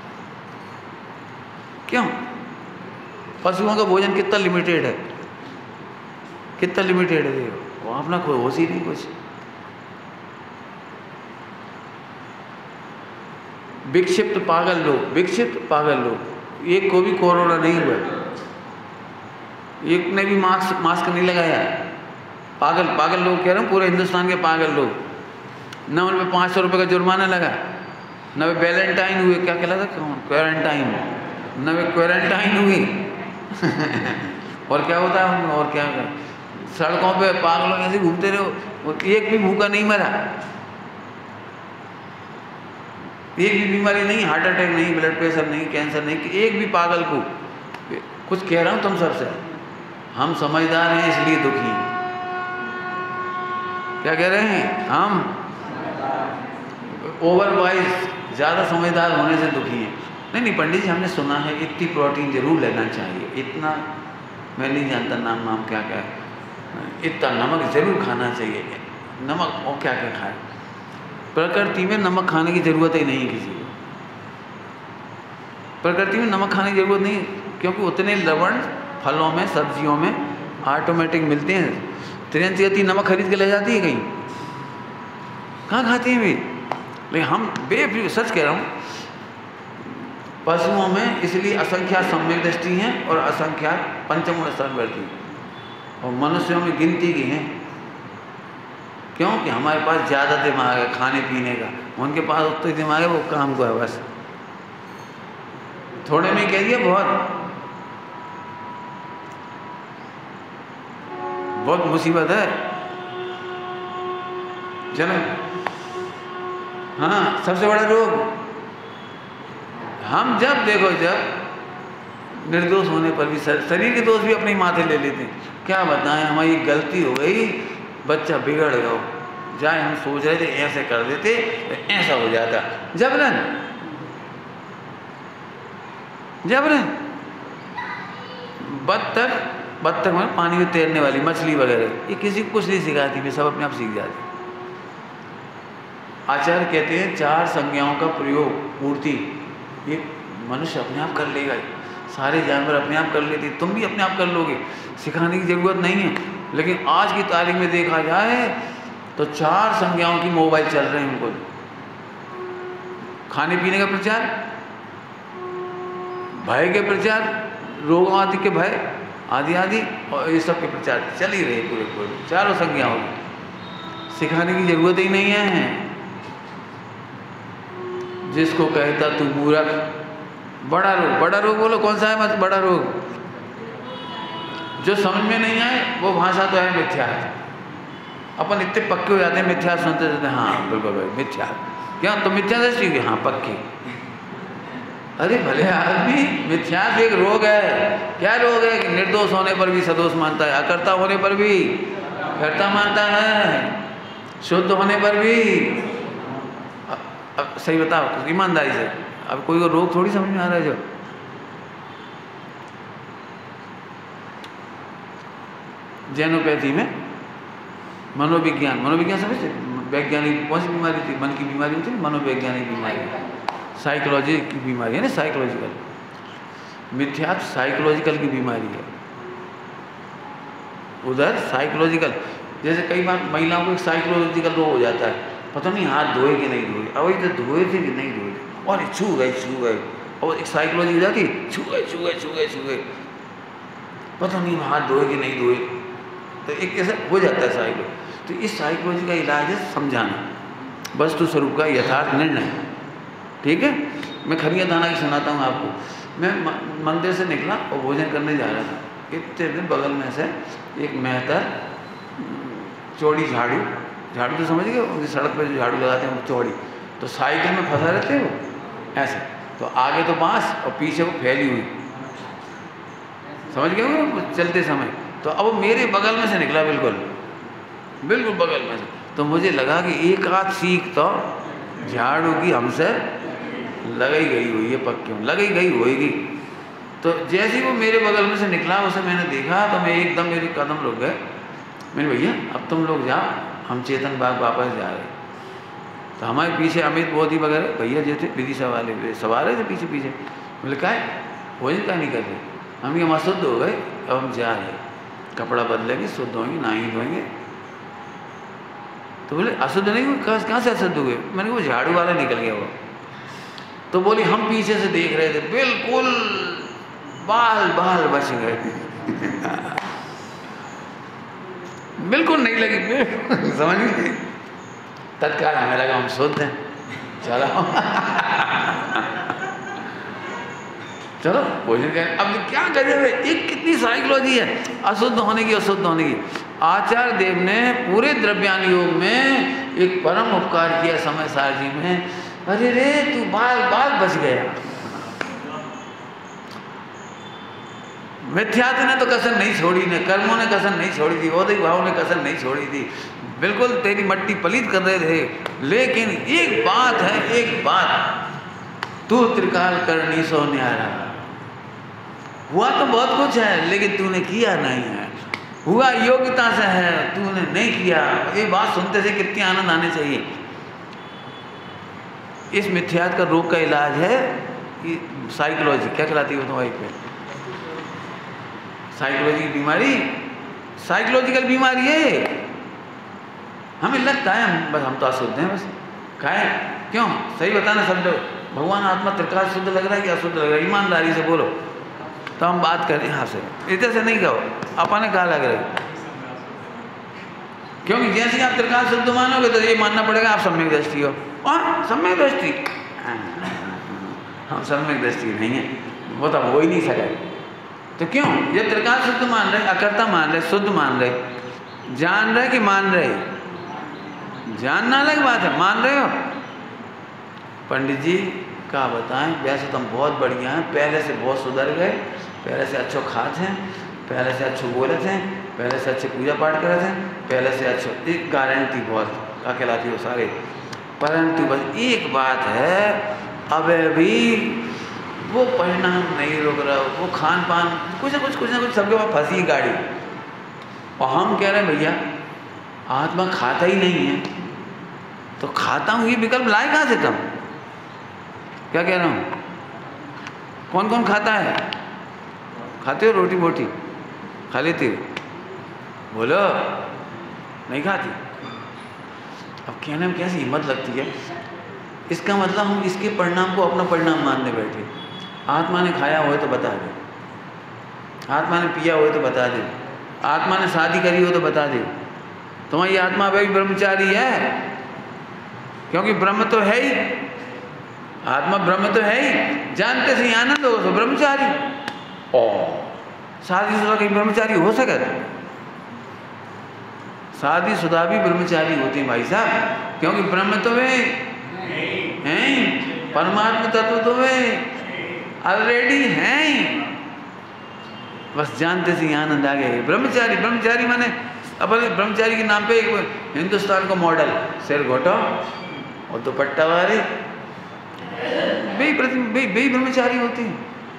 क्यों? पशुओं का भोजन कितना लिमिटेड है, कितना लिमिटेड है, देखो वो अपना कोई होश ही नहीं कुछ। विक्षिप्त पागल लोग, विक्षिप्त पागल लोग, एक को भी कोरोना नहीं हुआ, एक ने भी मास्क मास्क नहीं लगाया। पागल पागल लोग कह रहा हूँ, पूरे हिंदुस्तान के पागल लोग। न उनमें पाँच सौ रुपये का जुर्माना लगा, न वे वैलेंटाइन हुए, क्या कहलाता कौन, क्वारंटाइन, न वे क्वारंटाइन हुई और क्या होता है, और क्या कर सड़कों पे पागलों ऐसे घूमते रहो, एक भी भूखा नहीं मरा, एक भी बीमारी नहीं, हार्ट अटैक नहीं, ब्लड प्रेशर नहीं, कैंसर नहीं, एक भी पागल को। कुछ कह रहा हूँ तुम सबसे, हम समझदार हैं इसलिए दुखी हैं। क्या कह रहे हैं? हम ओवर वाइज, ज़्यादा समझदार होने से दुखी हैं। नहीं नहीं पंडित जी, हमने सुना है इतनी प्रोटीन जरूर लेना चाहिए, इतना मैं नहीं जानता नाम नाम क्या क्या है, इतना नमक जरूर खाना चाहिए, नमक और क्या क्या खाए। प्रकृति में नमक खाने की ज़रूरत ही नहीं किसी को, प्रकृति में नमक खाने की ज़रूरत नहीं, क्योंकि उतने लवण फलों में सब्जियों में ऑटोमेटिक मिलते हैं। त्रियंती अति नमक खरीद के ले जाती है कहीं, कहाँ खाती हैं भी। लेकिन हम बेफिक्र, सच कह रहा हूँ, पशुओं में इसलिए असंख्यात सम्यक दृष्टि हैं और असंख्यात पंचमूल सर्ववर्ती, और मनुष्यों में गिनती की हैं। क्योंकि हमारे पास ज़्यादा दिमाग है खाने पीने का, उनके पास उतना ही दिमाग है, वो काम को है बस, थोड़े में कह दिया बहुत बहुत मुसीबत है। चलो, हाँ, सबसे बड़ा रोग हम जब देखो, जब निर्दोष होने पर भी शरीर के दोष भी अपने माथे ले लेते हैं। क्या बताएं, हमारी गलती हो गई, बच्चा बिगड़ गया, जाए हम सोच रहे थे ऐसे कर देते तो ऐसा हो जाता, जबरन जबरन। बत्तख बत्तख में पानी में तैरने वाली मछली वगैरह, ये किसी को कुछ नहीं सिखाती, वे सब अपने आप सीख जाते। आचार्य कहते हैं चार संज्ञाओं का प्रयोग पूर्ति ये मनुष्य अपने आप कर लेगा, सारे जानवर अपने आप कर लेते, तुम भी अपने आप कर लोगे, सिखाने की ज़रूरत नहीं है। लेकिन आज की तारीख में देखा जाए तो चार संज्ञाओं की मोबाइल चल रहे हैं उनको, खाने पीने का प्रचार, भय के प्रचार, रोगों आदि के भय आदि आदि, और ये सब के प्रचार चल ही रहे पूरे पूरे चारों संज्ञाओं की, सिखाने की जरूरत ही नहीं है। जिसको कहता तू मूर्ख, बड़ा रोग, बड़ा रोग बोलो कौन सा है मत, बड़ा रोग जो समझ में नहीं आए वो भाषा तो है मिथ्या है। अपन इतने पक्के हो जाते हैं मिथ्या सुनते सुनते, हाँ बिल्कुल भाई मिथ्या, क्या तो मिथ्या दृष्टि की, हाँ पक्की। अरे भले आदमी, मिथ्या एक रोग है। क्या रोग है कि निर्दोष होने पर भी सदोष मानता है, अकर्ता होने पर भी कर्ता मानता है, शुद्ध होने पर भी। अब सही बताओ ईमानदारी से, अब कोई को रोग थोड़ी समझ में आ रहा है। जो जैनोपैथी में मनोविज्ञान, मनोविज्ञान समझते, वैज्ञानिक कौन सी बीमारी थी, मन की बीमारी होती है, मनोवैज्ञानिक बीमारी, साइकोलॉजी की बीमारी है ना, साइकोलॉजिकल। मिथ्यात्व साइकोलॉजिकल की बीमारी है, उधर साइकोलॉजिकल। जैसे कई बार महिलाओं को एक साइकोलॉजिकल रोग हो जाता है, पता नहीं हाथ धोए कि नहीं धोए, अब ये तो धोए थे कि नहीं धोए थे, और छू गए छू गए, और एक साइकोलॉजी हो जाती, छू गए छू गए छू गए छू गए, पता नहीं हाथ धोए कि नहीं धोए, तो एक ऐसा हो जाता है साइकोलॉजी। तो इस साइकोलॉजी का इलाज है समझाना, वस्तु स्वरूप का यथार्थ निर्णय। ठीक है, मैं खरिया दाना की सुनाता हूँ आपको। मैं मंदिर से निकला और भोजन करने जा रहा था, इतने दिन बगल में से एक मेहतर चौड़ी झाड़ू, झाड़ू तो समझ गए, सड़क पे जो झाड़ू लगाते हैं वो चौड़ी, तो साइकिल में फंसा रहते हैं वो ऐसे, तो आगे तो बांस और पीछे वो फैली हुई, समझ गए वो चलते समय। तो अब वो मेरे बगल में से निकला, बिल्कुल बिल्कुल बगल में से, तो मुझे लगा कि एक आध सीख तो झाड़ू की हमसे लगाई गई हुई है, पक्की लगाई गई होगी। तो जैसे ही वो मेरे बगल में से निकला, उसे मैंने देखा तो मैं एकदम, मेरे कदम रुक गए। मैंने भैया अब तुम लोग जाओ, हम चेतन बाग वापस जा रहे। तो हमारे पीछे अमित बोधी वगैरह भैया जो थे विधि सवाले सवार रहे थे पीछे पीछे। बोले क्या है, भोजन का नहीं करते, हम ये अशुद्ध हो गए, अब हम जा रहे, कपड़ा बदलेंगे, शुद्ध होंगे, नहाएंगे धोएंगे। तो बोले अशुद्ध नहीं हुए, कहाँ कहाँ से अशुद्ध हुए? मैंने वो झाड़ू वाला निकल गया वो। तो बोली हम पीछे से देख रहे थे, बिल्कुल बाल बाल बच गए बिल्कुल नहीं लगी, समझ गए। तत्काल हमें लगा हम शुद्ध हैं, चलो चलो भोजन करें। अब क्या करें, एक कितनी साइकोलॉजी है अशुद्ध होने की, अशुद्ध होने की। आचार्य देव ने पूरे द्रव्यान योग में एक परम उपकार किया समय सार जी में। अरे रे तू बाल बाल बच गया। मिथ्यात्व ने तो कसर नहीं छोड़ी, ने कर्मों ने कसर नहीं छोड़ी थी, औदिक भाव ने कसर नहीं छोड़ी थी, बिल्कुल तेरी मट्टी पलीत कर रहे थे। लेकिन एक बात है, एक बात, तू त्रिकाल करनी सो न्यारा। हुआ तो बहुत कुछ है लेकिन तूने किया नहीं है, हुआ योग्यता से है, तूने नहीं किया। ये बात सुनते से कितनी आनंद आने चाहिए। इस मिथ्यात्व का रोग का इलाज है साइकोलॉजी, क्या कहलाती है वो दवाई पे, साइकोलॉजी की बीमारी, साइकोलॉजिकल बीमारी है। हमें लगता है हम बस हम तो अशुद्ध हैं, बस खाए क्यों, सही बताना सब लोग, भगवान आत्मा त्रिकाल शुद्ध लग रहा है कि अशुद्ध लग रहा है, ईमानदारी से बोलो। तो हम बात करें यहाँ से, इधर से नहीं कहो अपने कहा लग रहे, क्योंकि जैसे आप त्रिकाल शुद्ध मानोगे तो ये मानना पड़ेगा आप सम्यक दृष्टि हो। हाँ सम्यक दृष्टि, हम सम्यक दृष्टि नहीं है, वो तो हो ही नहीं सके। तो क्यों, ये त्रिकाल शुद्ध मान रहे, अकर्ता मान रहे, शुद्ध मान रहे, जान रहे कि मान रहे, जानना अलग बात है, मान रहे हो। पंडित जी का बताएं, वैसे तो हम बहुत बढ़िया हैं, पहले से बहुत सुधर गए, पहले से अच्छो खाते हैं, पहले से अच्छो बोले थे, पहले से अच्छे पूजा पाठ करे थे, पहले से अच्छो, एक गारंटी बहुत क्या कहलाती हो सारे। परंतु बस एक बात है, अब भी वो परिणाम नहीं रुक रहा, वो खान पान कुछ ना कुछ कुछ ना कुछ सबके पास फंसी गाड़ी। और हम कह रहे हैं भैया आत्मा खाता ही नहीं है, तो खाता हूँ ये विकल्प लाए कहाँ से तुम, क्या कह रहा हूँ, कौन कौन खाता है, खाते हो रोटी बोटी खा लेती हो, बोलो नहीं खाती। अब कहने में कैसी हिम्मत लगती है, इसका मतलब हम इसके परिणाम को अपना परिणाम मानने बैठे। आत्मा ने खाया हो तो बता दे, आत्मा ने पिया हो तो बता दे, आत्मा ने शादी करी हो तो बता दे, तुम्हारी आत्मा अभी ब्रह्मचारी है, क्योंकि ब्रह्म तो है ही, आत्मा ब्रह्म तो है ही, जानते से आनंद हो तो ब्रह्मचारी। और शादीशुदा कहीं ब्रह्मचारी हो सके, शादीशुदा भी ब्रह्मचारी होते हैं भाई साहब, क्योंकि ब्रह्म तो वे हैं, परमात्मा तत्व तो वे ऑलरेडी हैं, बस जानते से आनंद आ गए। ब्रह्मचारी, ब्रह्मचारी माने अपने ब्रह्मचारी के नाम पे एक हिंदुस्तान का मॉडल, सिर घोटो और दुपट्टा वाले बे बे बे ब्रह्मचारी होते हैं।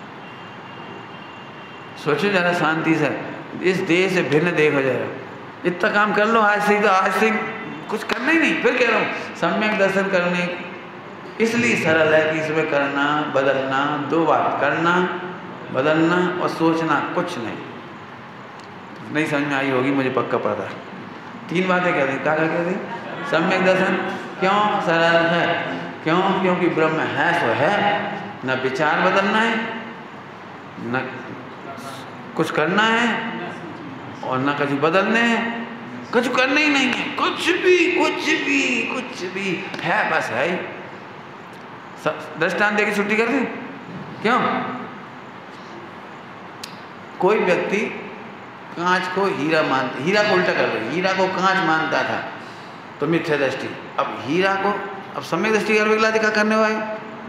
सोचो जरा शांति से, इस देह से भिन्न देखो जरा, इतना काम कर लो आज से, तो आज से कुछ करना ही नहीं। फिर कह रहा हूँ सम्यक दर्शन करने इसलिए सरल है कि इसमें करना बदलना, दो बात, करना बदलना और सोचना, कुछ नहीं। नहीं समझ में आई होगी मुझे पक्का पता है। तीन बातें कह दी, क्या क्या कह दी, सम्यक दर्शन क्यों सरल है, क्यों, क्योंकि ब्रह्म है सो है, न विचार बदलना है, न कुछ करना है और न कुछ बदलने हैं, कुछ करना ही नहीं है, कुछ भी कुछ भी कुछ भी है, बस है ही। दृष्टांत देके छुट्टी कर दी, क्यों, कोई व्यक्ति कांच को हीरा मानते, हीरा को उल्टा कर रहे, हीरा को कांच मानता था तो मिथ्या दृष्टि। अब हीरा को अब सम्यक दृष्टि कर विकला दिखा करने वाले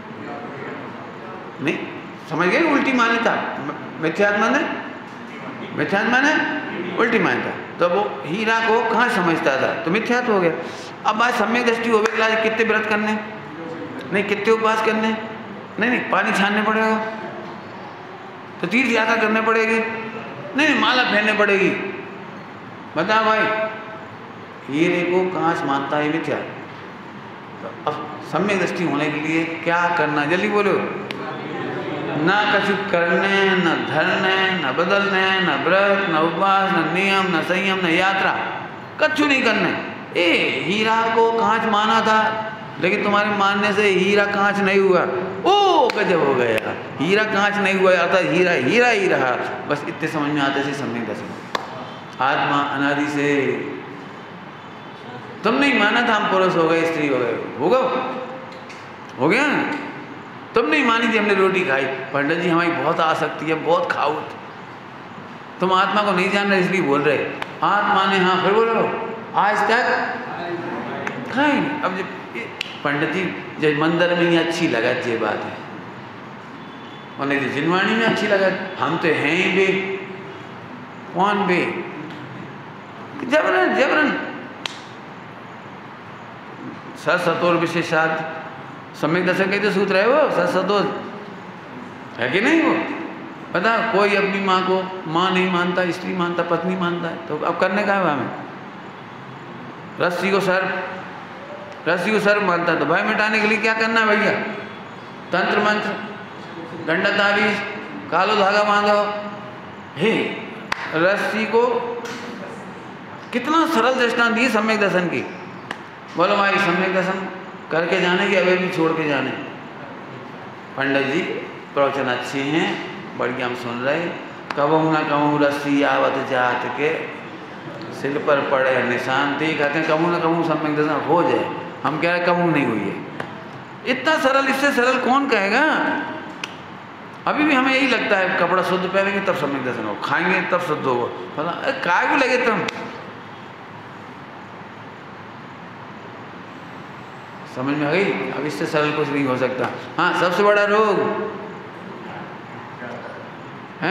नहीं समझ गए, उल्टी मान्यता। मिथ्यात्मा ने मिथ्यात्मा ने उल्टी मान्यता, तो वो हीरा को कहाँ समझता था तो मिथ्यात्व हो गया। अब बात सम्यक दृष्टि हो विकला, कितने व्रत करने, नहीं कितने उपवास करने, नहीं नहीं पानी छानने पड़ेगा, तो तीर्थ यात्रा करने पड़ेगी, नहीं नहीं माला पहनने पड़ेगी। बता भाई, हीरे को कांच मानता है मिथ्या। तो अब सम्यक दृष्टि होने के लिए क्या करना, जल्दी बोलो। ना कछु करने, न धरने, न बदलने, न व्रत, न उपवास, न नियम, न संयम, न यात्रा, कछु नहीं करने। ए हीरा को कांच माना था, लेकिन तुम्हारे मानने से हीरा कांच नहीं हुआ। ओ गजब हो गया, हीरा कांच नहीं हुआ, अर्थात हीरा हीरा ही रहा। बस इतने समझ में आते से सम्यक दर्शन। आत्मा अनादि से तुम नहीं माना था हम पुरुष हो गए, स्त्री हो गए, हो गए हो गया। तुम नहीं मानी थी हमने रोटी खाई, पंडित जी हमारी बहुत आसक्ति है, बहुत खाओ। तुम आत्मा को नहीं जान रहे इसलिए बोल रहे। आत्मा ने हाँ फिर बोलो आज तक खाई। अब जब पंडित जी जब मंदिर में ही अच्छी लगा ये बात है, और नहीं तो जिनवाणी में अच्छी लगा, हम तो हैं ही बे, कौन बे, जबरन जबरन सर सतोर विशेषाद सम्यक दर्शन के तो सूत्र है वो, सर सतोर है कि नहीं। वो पता कोई अपनी माँ को माँ नहीं मानता, स्त्री मानता, पत्नी मानता है, तो अब करने का है हमें। रस्सी को सर रस्सी को सर मानता है, तो भय मिटाने के लिए क्या करना है भैया, तंत्र मंत्र, गंडा ताबीज, कालो धागा बांधो। हे रस्सी को कितना सरल दृष्टांत दी सम्यक दर्शन की। बोलो भाई सम्यक दर्शन करके जाने की अभी भी छोड़ के जाने। पंडित जी प्रवचन अच्छे हैं, बढ़िया हम सुन रहे। कबहू ना कहूँ रस्सी आवत जात के सिर पर पड़े निशान, ठीक है कहूँ ना कहूँ सम्यक दर्शन हो जाए। हम कह रहे कहूँ नहीं हुई है। इतना सरल, इससे सरल कौन कहेगा। अभी भी हमें यही लगता है कपड़ा शुद्ध पहनेंगे तब सम्यक दर्शन हो, खाएंगे तब शुद्ध होगा, बोला काय को लगे तुम। समझ में आ गई। अब इससे सरल कुछ नहीं हो सकता। हाँ सबसे बड़ा रोग है,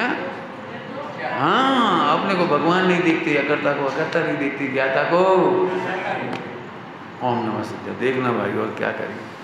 हाँ अपने को भगवान नहीं देखते, अकर्ता को अकर्ता नहीं देखती, ज्ञाता को ओम नमः सत्य। देखना भाई और क्या करें।